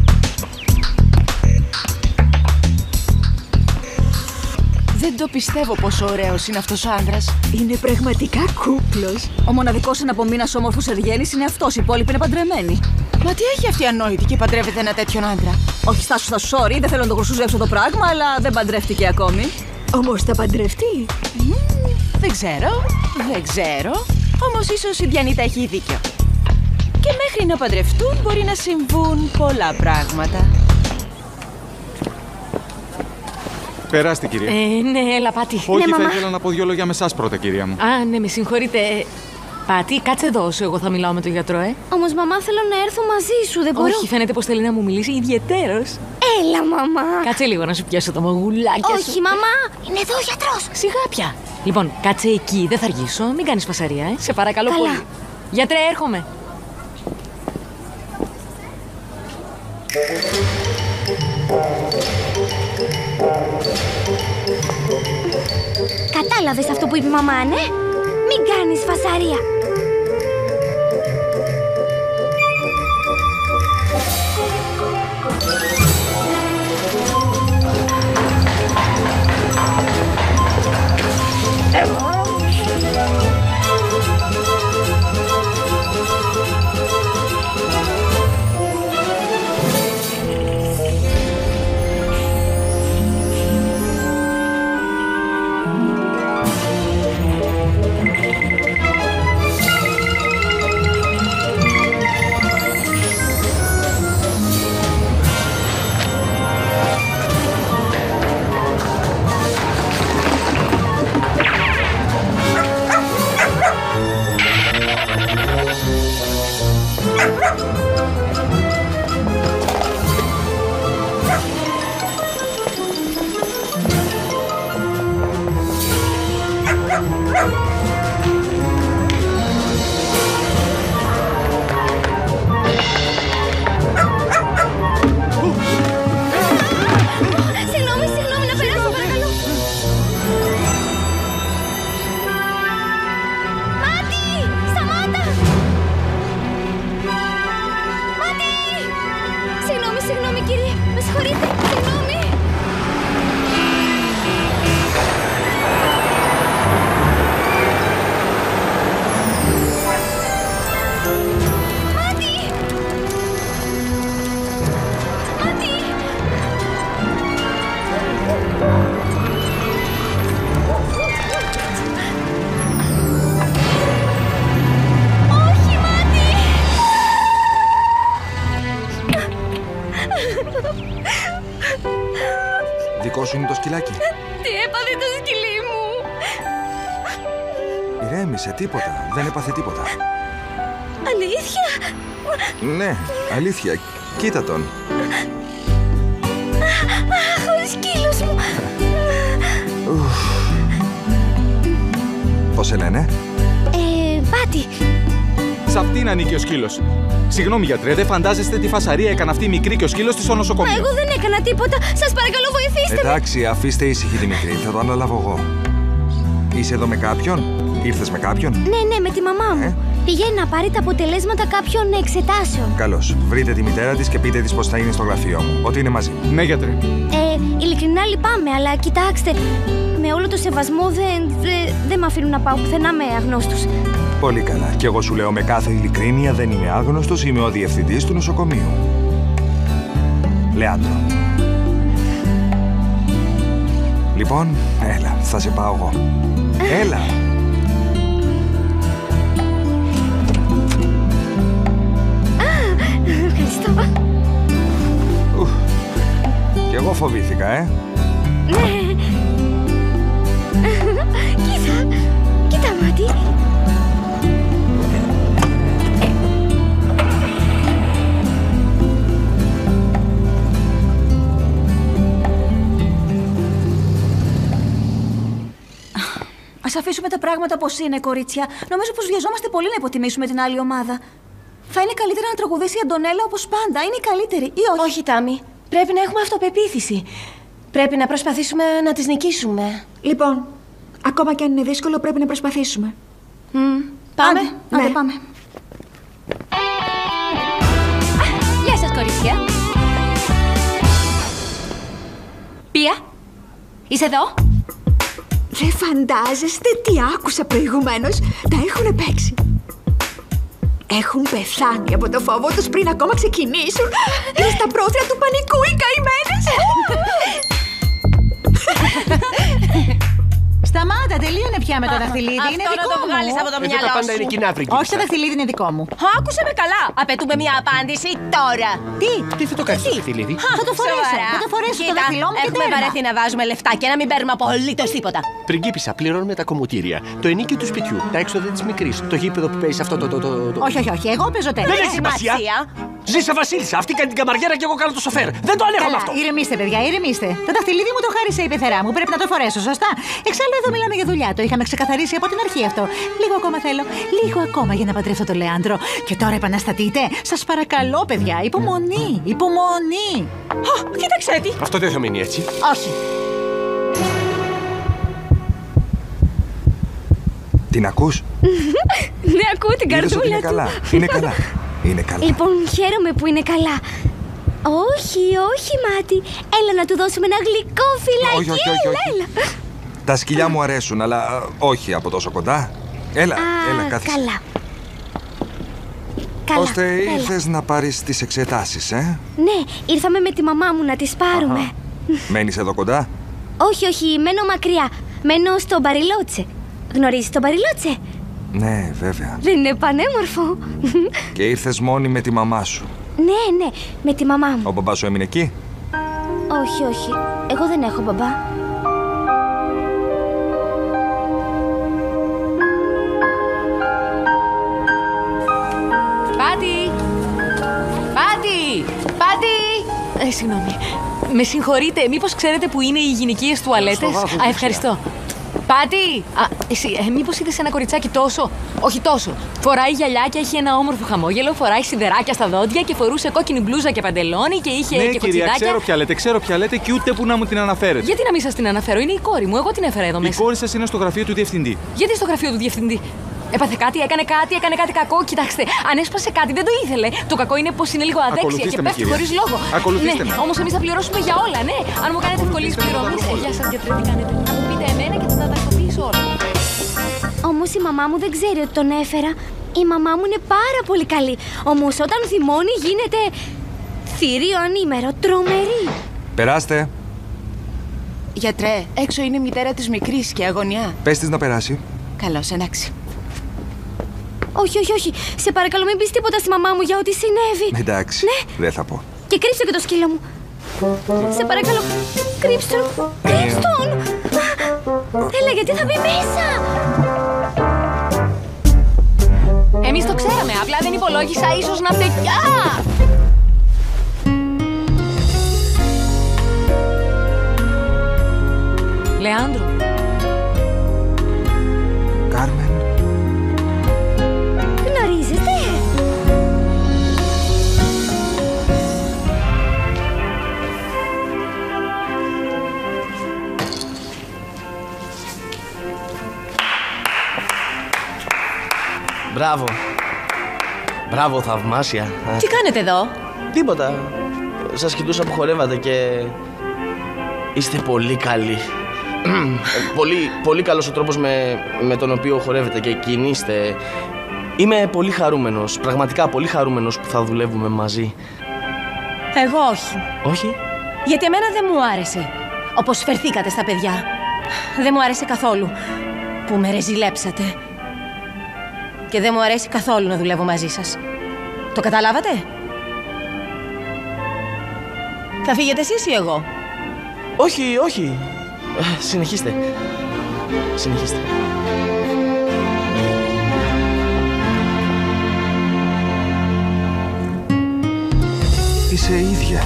Δεν το πιστεύω πόσο ωραίος είναι αυτός ο άντρας. Είναι πραγματικά κούκλος. Ο μοναδικός εναπομείνας όμορφος εργένης είναι αυτός, οι υπόλοιποι είναι παντρεμένοι. Μα τι έχει αυτή η ανόητη και παντρεύεται ένα τέτοιον άντρα? Όχι, στάσου, sorry, δεν θέλω να το γρουσουζεύσω το πράγμα, αλλά δεν παντρεύτηκε ακόμη. Όμως θα παντρευτεί. Δεν ξέρω. Όμως ίσως η Διανύτα έχει δίκιο. Και μέχρι να παντρευτούν μπορεί να συμβούν πολλά πράγματα. Περάστε, κυρία. Ναι, έλα, Πάτη. Όχι, Ναι, θα μαμά. ήθελα να πω δυο λόγια με εσάς πρώτα, κυρία μου. Ναι, με συγχωρείτε. Πάτη, κάτσε εδώ όσο εγώ θα μιλάω με τον γιατρό, Όμως, μαμά, θέλω να έρθω μαζί σου, δεν μπορώ. Όχι, φαίνεται πως θέλει να μου μιλήσει ιδιαιτέρως. Έλα, μαμά. Κάτσε λίγο να σου πιάσω τα μαγουλάκια σου. Όχι, μαμά. Είναι εδώ ο γιατρός. Σιγά πια. Λοιπόν, κάτσε εκεί, δεν θα αργήσω. Μην κάνεις φασαρία, Σε παρακαλώ Καλά. πολύ. Γιατρέ, έρχομαι. Κατάλαβες αυτό που είπε η μαμά, ναι? Μην κάνεις φασαρία. Συγγνώμη, να περάσω, παρακαλώ. Μάτι! Σταμάτα! Μάτι! Συγγνώμη, κύριε. Με συγχωρείτε. Συγγνώμη. Δικό σου είναι το σκυλάκι. Τι έπαθε το σκυλί μου? Ηρέμησε, τίποτα. Δεν έπαθε τίποτα. Αλήθεια? Ναι, αλήθεια. Κοίτα τον. Αχ, ο σκύλος μου. Πώς σε λένε? Πάτη. Σε αυτήν ανήκει ο σκύλος. Συγγνώμη, γιατρέ, δεν φαντάζεστε τι φασαρία έκανε αυτή η μικρή και ο σκύλος της στο νοσοκομείο. Μα εγώ δεν έκανα τίποτα. Σας παρακαλώ, βοηθήστε με. Εντάξει, αφήστε ήσυχη τη μικρή. Θα το αναλάβω εγώ. Είσαι εδώ με κάποιον? Ήρθες με κάποιον? Ναι, με τη μαμά μου. Πηγαίνει να πάρει τα αποτελέσματα κάποιων εξετάσεων. Καλώς. Βρείτε τη μητέρα της και πείτε της πως θα είναι στο γραφείο μου. Ότι είναι μαζί. Ναι, γιατρέ. Ειλικρινά λυπάμαι, αλλά κοιτάξτε, με όλο το σεβασμό δεν με αφήνουν να πάω πουθενά με αγνώστους. Πολύ καλά. Και εγώ σου λέω με κάθε ειλικρίνεια, δεν είμαι άγνωστος, είμαι ο διευθυντής του νοσοκομείου. Λεάντρο. Λοιπόν, έλα, θα σε πάω εγώ. Έλα. Ευχαριστώ. Κι εγώ φοβήθηκα, Ναι. Κοίτα, Μάτι. Ας αφήσουμε τα πράγματα πως είναι, κορίτσια. Νομίζω πως βιαζόμαστε πολύ να υποτιμήσουμε την άλλη ομάδα. Θα είναι καλύτερα να τραγουδήσει η Αντωνέλα όπως πάντα. Είναι η καλύτερη, ή όχι? Όχι, Τάμι. Πρέπει να έχουμε αυτοπεποίθηση. Πρέπει να προσπαθήσουμε να τις νικήσουμε. Λοιπόν, ακόμα και αν είναι δύσκολο, πρέπει να προσπαθήσουμε. Πάμε. Άντε, πάμε. Γεια σας, κορίτσια. Πία, είσαι εδώ? Δεν φαντάζεστε τι άκουσα προηγουμένως. Τα έχουν παίξει. Έχουν πεθάνει από το φόβο τους πριν ακόμα ξεκινήσουν. Είναι στα πρόθυρα του πανικού οι καημένες. Σταμάτα, τελείωνε πια με το δαχτυλίδι. Είναι Αυτό δικό να το μου. βγάλεις από το μυαλό τα πάντα σου. είναι κοινά, πριγκίπισσα. Όχι, το δαχτυλίδι είναι δικό μου. Άκουσε με καλά. Απαιτούμε μια απάντηση τώρα. Τι θα το κάνεις το δαχτυλίδι? Θα το φορέσω. Σοβαρά. Θα το φορέσω το Κοίτα, δαχτυλό μου και έχουμε τέρμα. βαρεθεί να βάζουμε λεφτά και να μην παίρνουμε απολύτως τίποτα. Πριγκίπισσα, πληρώνουμε τα κομμωτήρια, το ενίκιο του σπιτιού, τα έξοδα της μικρής, το γήπεδο που παίζει αυτό το. Όχι, εγώ παίζω τέλος. Δεν έχει σημασία. Ζήσε Βασίλισσα, αυτή κάνει την καμαριέρα και εγώ κάνω το σοφέρ. Δεν το ανέχομαι αυτό. Ηρεμήστε, παιδιά, ηρεμήστε. Το δαχτυλίδι μου το χάρισε η πεθερά μου. Πρέπει να το φορέσω, σωστά. Εξάλλου εδώ μιλάμε για δουλειά. Το είχαμε ξεκαθαρίσει από την αρχή αυτό. Λίγο ακόμα θέλω. Λίγο ακόμα για να παντρεύσω τον Λεάντρο. Και τώρα επαναστατείτε. Σας παρακαλώ, παιδιά. Υπομονή. Υπομονή. Κοίταξε τι. Αυτό δεν θα μείνει έτσι. Όχι. Την ακούς? Ναι, ακούω την Είδες ότι καρδούλα είναι του. καλά. Είναι καλά. Είναι καλά. Λοιπόν, χαίρομαι που είναι καλά. Όχι, Μάτι. Έλα να του δώσουμε ένα γλυκό φυλάκι. Όχι. Έλα. Τα σκυλιά μου αρέσουν, αλλά όχι από τόσο κοντά. Έλα, κάθισε. Καλά. Ώστε έλα. ήρθες να πάρεις τις εξετάσεις, Ναι, ήρθαμε με τη μαμά μου να τις πάρουμε. Μένεις εδώ κοντά? Όχι, μένω μακριά. Μένω στο Μπαριλότσε. Γνωρίζεις το Μπαριλότσε? Ναι, βέβαια. Δεν είναι πανέμορφο? Και ήρθες μόνη με τη μαμά σου. Ναι, με τη μαμά μου. Ο μπαμπάς σου έμεινε εκεί? Όχι. Εγώ δεν έχω μπαμπά. Πάτη! Συγγνώμη. Με συγχωρείτε, μήπως ξέρετε που είναι οι γυναικείες τουαλέτες? Στο βάθος, Ευχαριστώ. Πάτη! Εσύ, μήπως είδες ένα κοριτσάκι τόσο? Όχι τόσο. Φοράει γυαλιά, έχει ένα όμορφο χαμόγελο, φοράει σιδεράκια στα δόντια και φορούσε κόκκινη μπλούζα και παντελόνι και είχε και κυρία, κοτσιδάκια. ξέρω ποια λέτε και ούτε που να μου την αναφέρετε. Γιατί να μην σας την αναφέρω, είναι η κόρη μου, εγώ την έφερα εδώ μέσα. Η κόρη σας είναι στο γραφείο του διευθυντή. Γιατί στο γραφείο του διευθυντή? Έπαθε κάτι, έκανε κάτι κακό. Κοιτάξτε, αν έσπασε κάτι, δεν το ήθελε. Το κακό είναι πως είναι λίγο αδέξια και πέφτει χωρίς λόγο. Ακολουθήστε με. Όμως εμείς θα πληρώσουμε για όλα, ναι. Αν μου κάνετε ευκολίες πληρωμής. Γεια σας, γιατρέ, τι κάνετε? Θα μου πείτε εμένα και θα τα τακτοποιήσω όλα. Όμως η μαμά μου δεν ξέρει ότι τον έφερα. Η μαμά μου είναι πάρα πολύ καλή. Όμως όταν θυμώνει γίνεται θηρίο ανήμερο, τρομερή. Περάστε. Γιατρέ, έξω είναι η μητέρα της μικρής και αγωνιά. Πες της να περάσει. Καλώς, εντάξει. Όχι. Σε παρακαλώ, μην πεις τίποτα στη μαμά μου για ό,τι συνέβη. Εντάξει. Ναι. Δεν θα πω. Και κρύψτε και το σκύλο μου. Σε παρακαλώ, κρύψτε τον. Κρύψτε τον. Έλα, γιατί θα μπει μέσα. Εμείς το ξέραμε, απλά δεν υπολόγισα ίσως να φτεκιά. Λεάνδρο. Κάρμεν. Γνωρίζετε? Μπράβο, θαυμάσια. Τι κάνετε εδώ? Τίποτα. Σας κοιτούσα που χορεύατε και... είστε πολύ καλοί. Πολύ καλός ο τρόπος με τον οποίο χορεύετε και κινείστε. Είμαι πολύ χαρούμενος, πραγματικά πολύ χαρούμενος που θα δουλεύουμε μαζί. Εγώ όχι. Όχι? Γιατί εμένα δεν μου άρεσε όπως φερθήκατε στα παιδιά. Δεν μου άρεσε καθόλου που με ρεζιλέψατε. Και δεν μου αρέσει καθόλου να δουλεύω μαζί σας. Το καταλάβατε? Θα φύγετε εσείς ή εγώ? Όχι. Συνεχίστε. Είσαι ίδια.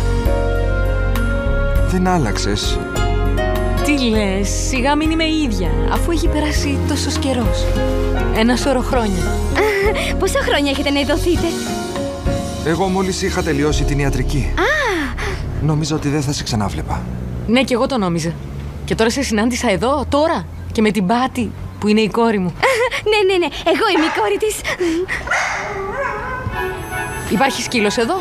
Δεν άλλαξες. Τι λες, σιγά μην είμαι η ίδια, αφού έχει περάσει τόσος καιρός. Ένα σωρό χρόνια. Πόσα χρόνια έχετε να ειδωθείτε? Εγώ μόλις είχα τελειώσει την ιατρική. Νόμιζα ότι δεν θα σε ξανάβλεπα. Ναι, και εγώ το νόμιζα. Και τώρα σε συνάντησα εδώ, τώρα. Και με την Πάτη, που είναι η κόρη μου. Ναι, εγώ είμαι η κόρη της. Υπάρχει σκύλος εδώ?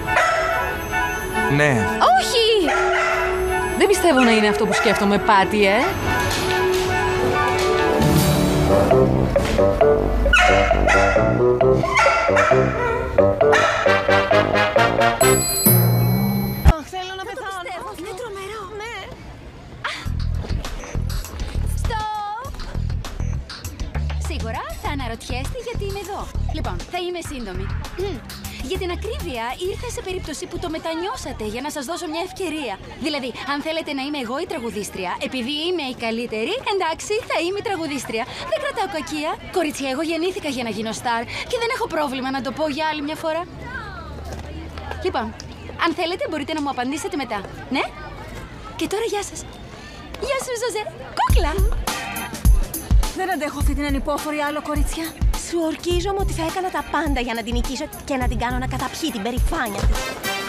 Ναι. Όχι! Δεν πιστεύω να είναι αυτό που σκέφτομαι, Πάτη, Θέλω να πεθάνω. Είναι τρομερό. Ναι. Στοπ! Σίγουρα θα αναρωτιέστε γιατί είμαι εδώ. Λοιπόν, θα είμαι σύντομη. Για την ακρίβεια, ήρθα σε περίπτωση που το μετανιώσατε για να σας δώσω μια ευκαιρία. Δηλαδή, αν θέλετε να είμαι εγώ η τραγουδίστρια, επειδή είμαι η καλύτερη, εντάξει, θα είμαι η τραγουδίστρια. Δεν κρατάω κακία. Κορίτσια, εγώ γεννήθηκα για να γίνω στάρ και δεν έχω πρόβλημα να το πω για άλλη μια φορά. Λοιπόν, αν θέλετε, μπορείτε να μου απαντήσετε μετά. Ναι? Και τώρα γεια σας. Γεια σου, Ζωζέ. Κούκλα! Δεν αντέχω αυτή την ανυπόφορη άλλο, κορίτσια. Σου ορκίζομαι ότι θα έκανα τα πάντα για να την νικήσω και να την κάνω να καταπιεί την περηφάνεια της.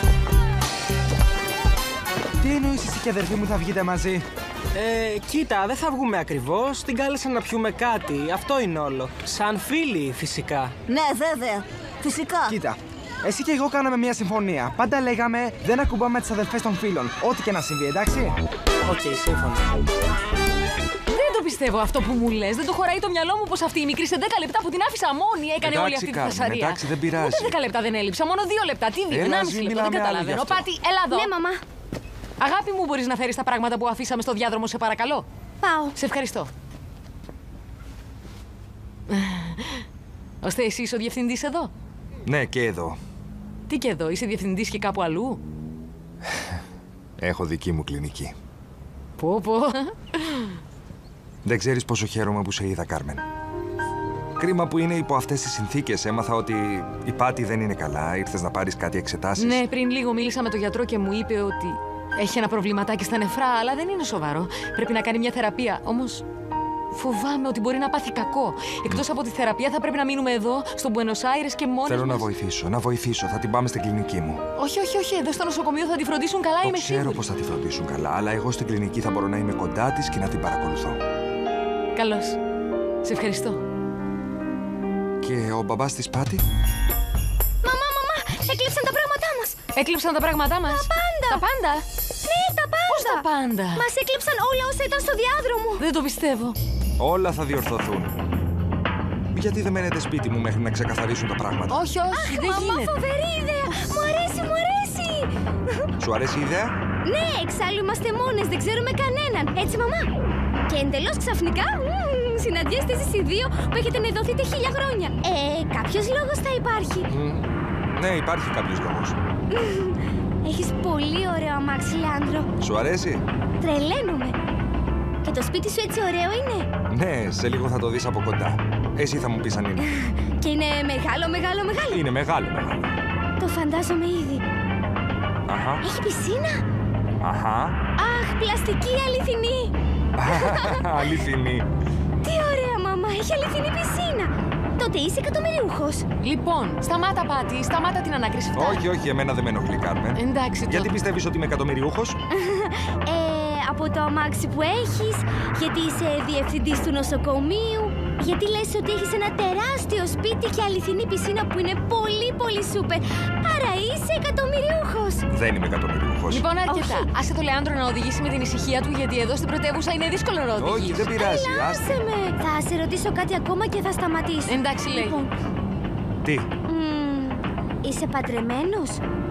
Τι εννοείς εσύ και αδερφή μου θα βγείτε μαζί? Κοίτα, δεν θα βγούμε ακριβώς. Την κάλεσα να πιούμε κάτι. Αυτό είναι όλο. Σαν φίλοι, φυσικά. Ναι, βέβαια. Φυσικά. Κοίτα, εσύ και εγώ κάναμε μια συμφωνία. Πάντα λέγαμε δεν ακουμπάμε τις αδερφές των φίλων. Ό,τι και να συμβεί, εντάξει. Οκ, σύμφωνα. Δεν το πιστεύω αυτό που μου λες. Δεν το χωράει το μυαλό μου πως αυτή η μικρή σε 10 λεπτά που την άφησα μόνη έκανε όλη αυτή τη φασαρία. Εντάξει, δεν πειράζει. Ούτε 10 λεπτά δεν έλειψα, μόνο 2 λεπτά. Τι 2, 1,5 λεπτό, δεν καταλαβαίνω. Πάτη, έλα εδώ. Ναι, μαμά. Αγάπη μου, μπορείς να φέρεις τα πράγματα που αφήσαμε στο διάδρομο, σε παρακαλώ? Πάω. Σε ευχαριστώ. Ώστε εσύ είσαι ο διευθυντής εδώ? Ναι, και εδώ. Τι και εδώ, είσαι διευθυντής και κάπου αλλού? Έχω δική μου κλινική. Πω. Δεν ξέρεις πόσο χαίρομαι που σε είδα, Κάρμεν. Κρίμα που είναι υπό αυτές τις συνθήκες. Έμαθα ότι η Πάτη δεν είναι καλά. Ήρθες να πάρεις κάτι εξετάσεις. Ναι, πριν λίγο μίλησα με τον γιατρό και μου είπε ότι έχει ένα προβληματάκι στα νεφρά, αλλά δεν είναι σοβαρό. Πρέπει να κάνει μια θεραπεία. Όμως Φοβάμαι ότι μπορεί να πάθει κακό. Εκτός από τη θεραπεία θα πρέπει να μείνουμε εδώ, στο Μπουένος Άιρες και μόνοι Θέλω μας. να βοηθήσω. Θα την πάμε στην κλινική μου. Όχι. Εδώ στο νοσοκομείο θα τη φροντίσουν καλά, είμαι σίγουρη. Ξέρω πως θα τη φροντίσουν καλά, αλλά εγώ στην κλινική θα μπορώ να είμαι κοντά της και να την παρακολουθώ. Καλώς. Σε ευχαριστώ. Και ο μπαμπάς της Πάτη? Μαμά, έκλειψαν τα πράγματά μας. Έκλειψαν τα πράγματά μας? Τα πάντα. Ναι, τα πάντα. Πώς τα πάντα? Μας έκλειψαν όλα όσα ήταν στο διάδρομο. Δεν το πιστεύω. Όλα θα διορθωθούν. Γιατί δεν μένετε σπίτι μου μέχρι να ξεκαθαρίσουν τα πράγματα? Όχι, δεν μαμά, γίνεται. Φοβερή ιδέα. Μου αρέσει. Σου αρέσει η ιδέα? Ναι, εξάλλου είμαστε μόνες, δεν ξέρουμε κανέναν. Έτσι, μαμά. Και εντελώς ξαφνικά συναντιέστε εσείς οι δύο που έχετε νεδωθείτε 1000 χρόνια. Κάποιος λόγος θα υπάρχει. Ναι, υπάρχει κάποιος λόγος. Έχεις πολύ ωραίο αμάξι, Λεάνδρο. Σου αρέσει? Τρελαίνομαι. Και το σπίτι σου έτσι ωραίο είναι? Ναι, σε λίγο θα το δεις από κοντά. Εσύ θα μου πεις αν είναι. Και είναι μεγάλο. Είναι μεγάλο. Το φαντάζομαι ήδη. Αχα. Έχει πισίνα. Αχα. Αχ, πλαστική αληθινή. Αληθινή. Τι ωραία, μαμά. Έχει αληθινή πισίνα. Τότε είσαι εκατομμυριούχος. Λοιπόν, σταμάτα, Πάτη. Σταμάτα την ανάκριση. Όχι, εμένα δεν με ενοχλεί, Κάρμεν. Εντάξει. Γιατί πιστεύεις ότι είμαι εκατομμυριούχος? Από το αμάξι που έχεις, γιατί είσαι διευθυντής του νοσοκομείου, γιατί λες ότι έχεις ένα τεράστιο σπίτι και αληθινή πισίνα που είναι πολύ σούπερ. Άρα είσαι εκατομμυριούχος. Δεν είμαι εκατομμυριούχος. Λοιπόν, αρκετά. Άσε το Λεάνδρο να οδηγήσει με την ησυχία του, γιατί εδώ στην πρωτεύουσα είναι δύσκολο να οδηγήσει. Όχι, δεν πειράζει. Άσε με. Θα σε ρωτήσω κάτι ακόμα και θα σταματήσω. Εντάξει, λέει. Λοιπόν, τι? Είσαι παντρεμένος?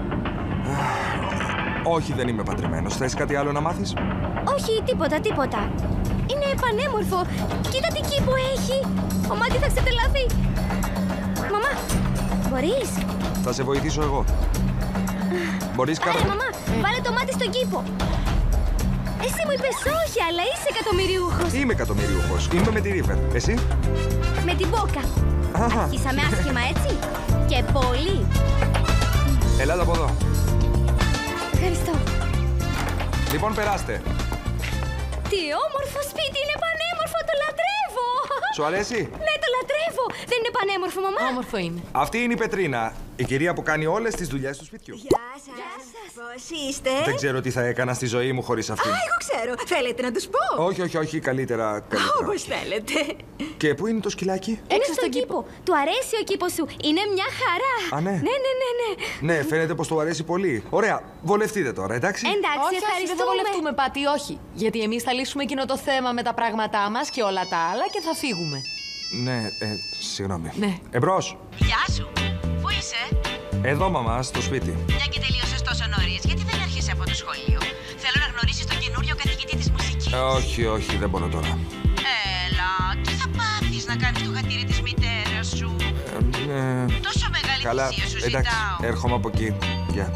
Όχι, δεν είμαι παντρεμένος. Θες κάτι άλλο να μάθεις? Όχι, τίποτα. Είναι πανέμορφο. Κοίτα τι κήπο έχει. Ο Μάτι θα ξετρελαθεί. Μαμά, μπορείς? Θα σε βοηθήσω εγώ. Μπορείς, Άρε, μαμά, βάλε το μάτι στον κήπο. Εσύ μου είπες όχι, αλλά είσαι εκατομμυριούχος. Είμαι εκατομμυριούχος. Είμαι με τη Ρίβερ. Εσύ? Με την Μπόκα. Αρχίσαμε άσχημα, έτσι. Και πολύ. Ελάτε από εδώ. Ευχαριστώ. Λοιπόν, περάστε. Τι όμορφο σπίτι, είναι πανέμορφο, το λατρεύω. Σου αρέσει? Ναι, το λατρεύω. Δεν είναι πανέμορφο, μαμά? Όμορφο είναι. Αυτή είναι η Πετρίνα, η κυρία που κάνει όλες τις δουλειές του σπιτιού. Γεια σας. Πώς είστε? Δεν ξέρω τι θα έκανα στη ζωή μου χωρίς αυτήν. Εγώ ξέρω. Θέλετε να τους πω? Όχι, καλύτερα. Όπως θέλετε. Και πού είναι το σκυλάκι? Έξω στον κήπο. Του αρέσει ο κήπος σου. Είναι μια χαρά. Α, ναι. Ναι, φαίνεται πως του αρέσει πολύ. Ωραία, βολευτείτε τώρα, εντάξει? Εντάξει, όχι, δεν θα βολευτούμε, Πάτη, όχι. Γιατί εμείς θα λύσουμε εκείνο το θέμα με τα πράγματά μας και όλα τα άλλα και θα φύγουμε. Ναι, συγγνώμη. Ναι. Εμπρός. Γεια σου. Πού είσαι? Εδώ, μαμά, στο σπίτι. Μια και τελείωσες τόσο νωρίς, γιατί δεν έρχεσαι από το σχολείο? Θέλω να γνωρίσεις τον καινούριο καθηγητή της μουσικής. Όχι, δεν μπορώ τώρα. Έλα, τι θα πάθεις να κάνεις το χατήρι της μητέρας σου? Τόσο μεγάλη θυσία σου εντάξει, ζητάω. έρχομαι από εκεί. Γεια.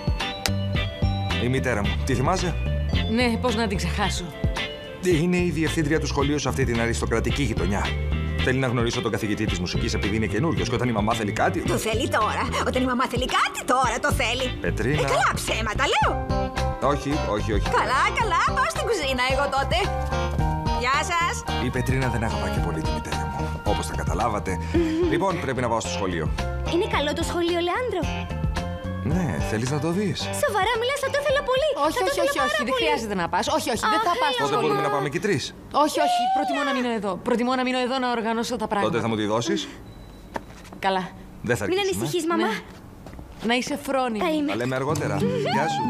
Η μητέρα μου. Τη θυμάσαι? Ναι, πώς να την ξεχάσω. Είναι η διευθύντρια του σχολείου σε αυτή την αριστοκρατική γειτονιά. Θέλει να γνωρίσω τον καθηγητή της μουσικής επειδή είναι καινούριος και όταν η μαμά θέλει κάτι. Το θέλει τώρα. Όταν η μαμά θέλει κάτι, τώρα το θέλει. Πετρίνα. Καλά ψέματα, λέω. Όχι. Καλά, πάω στην κουζίνα εγώ τότε. Γεια σας. Η Πετρίνα δεν αγαπά και πολύ τη μητέρα μου. Όπως θα καταλάβατε. Λοιπόν, πρέπει να πάω στο σχολείο. Είναι καλό το σχολείο, Λεάνδρο? Ναι, θέλεις να το δεις? Σοβαρά μιλάς, θα το ήθελα πολύ. Όχι, δεν χρειάζεται να πας. Όχι, δεν θα πας στο Τότε σχολείο. μπορούμε να πάμε και 3. Όχι, προτιμώ να μείνω εδώ. Προτιμώ να μείνω εδώ να οργανώσω τα πράγματα. Τότε θα μου τη δώσεις? Καλά. Δεν θα Μην αρχίσουμε. ανησυχείς, μαμά. Ναι. Να είσαι φρόνιμη. Θα είμαι. Τα λέμε αργότερα. Γεια σου.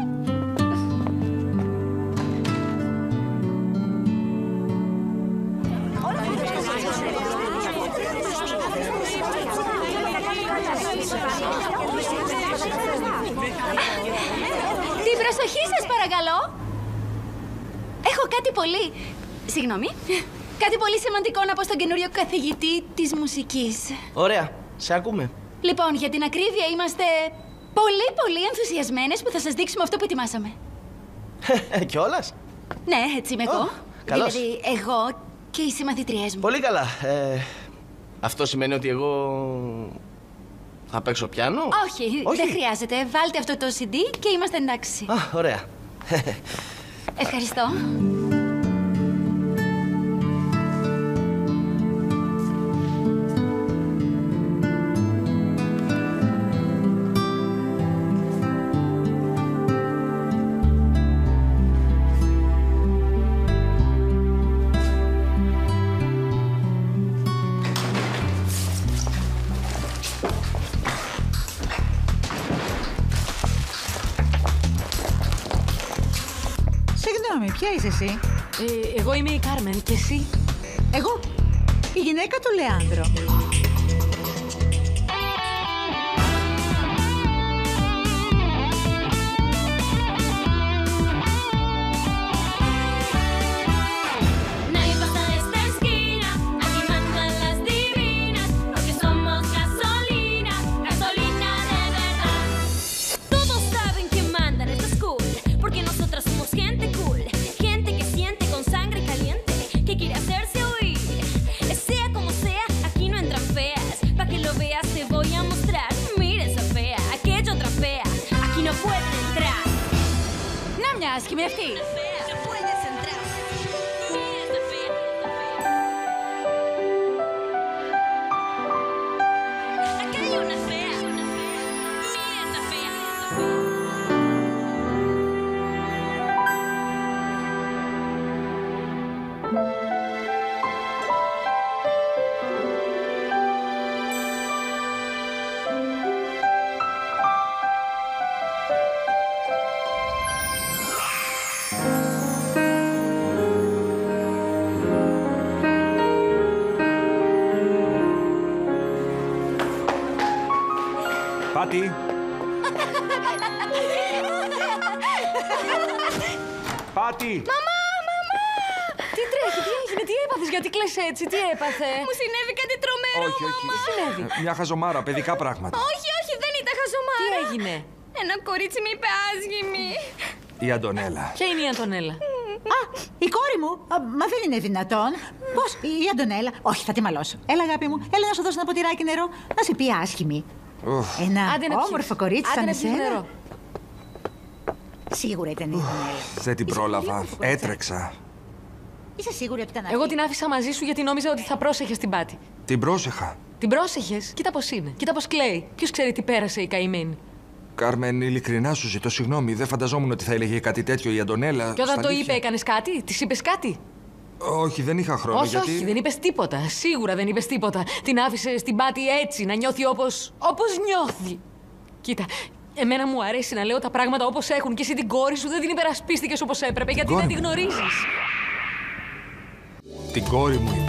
Την προσοχή σας, παρακαλώ. Έχω κάτι πολύ... Συγγνώμη. Κάτι πολύ σημαντικό να πω στον καινούριο καθηγητή της μουσικής. Ωραία, σε ακούμε. Λοιπόν, για την ακρίβεια είμαστε πολύ ενθουσιασμένες που θα σας δείξουμε αυτό που ετοιμάσαμε. Κιόλας. Ναι, έτσι είμαι εγώ. καλώς. Δηλαδή, εγώ και οι συμμαθητριές μου. Πολύ καλά. Αυτό σημαίνει ότι εγώ θα παίξω πιάνο? Όχι, δεν χρειάζεται. Βάλτε αυτό το CD και είμαστε εντάξει. Α, ωραία. Ευχαριστώ. ποια είσαι εσύ? Εγώ είμαι η Κάρμεν και εσύ? Εγώ, η γυναίκα του Λεάνδρο. Άσχημη αυτή. Πάτη! Πάτη! Μαμά! Τι τρέχει, τι έγινε, τι έπαθες, γιατί κλαις έτσι, τι έπαθε? Μου συνέβη κάτι τρομερό, Όχι, όχι. Τι συνέβη? Μια χαζομάρα, παιδικά πράγματα. Όχι, δεν ήταν χαζομάρα. Τι έγινε? Ένα κορίτσι με είπε άσχημη. Η Αντωνέλα. Ποια είναι η Αντωνέλα? Α, η κόρη μου! Μα δεν είναι δυνατόν. Πώς, η Αντωνέλα? Όχι, θα τη μαλώσω. Έλα, αγάπη μου, έλα να σου δώσω ένα ποτηράκι νερό. Να σε πει άσχημη. Ένα όμορφο κορίτσι σαν εσένα. Σίγουρα ήταν η Αντωνέλα. Δεν την πρόλαβα. Έτρεξα. Είσαι σίγουρη ότι ήταν αυτή? Εγώ την άφησα μαζί σου γιατί νόμιζα ότι θα πρόσεχες την Πάτη. Την πρόσεχα. Την πρόσεχες? Κοίτα πώς είναι. Κοίτα πώς κλαίει. Ποιος ξέρει τι πέρασε η καημένη. Κάρμεν, ειλικρινά σου ζητώ συγγνώμη. Δεν φανταζόμουν ότι θα έλεγε κάτι τέτοιο η Αντωνέλα. Και όταν το είπε, έκανες κάτι? Της είπες κάτι? Όχι, δεν είχα χρόνο. Όχι, γιατί... όχι, δεν είπες τίποτα. Σίγουρα δεν είπες τίποτα. Την άφησες την Πάτη έτσι, να νιώθει όπως νιώθει. Κοίτα, εμένα μου αρέσει να λέω τα πράγματα όπως έχουν και εσύ την κόρη σου δεν την υπερασπίστηκες όπως έπρεπε γιατί δεν τη γνωρίζεις. Την κόρη μου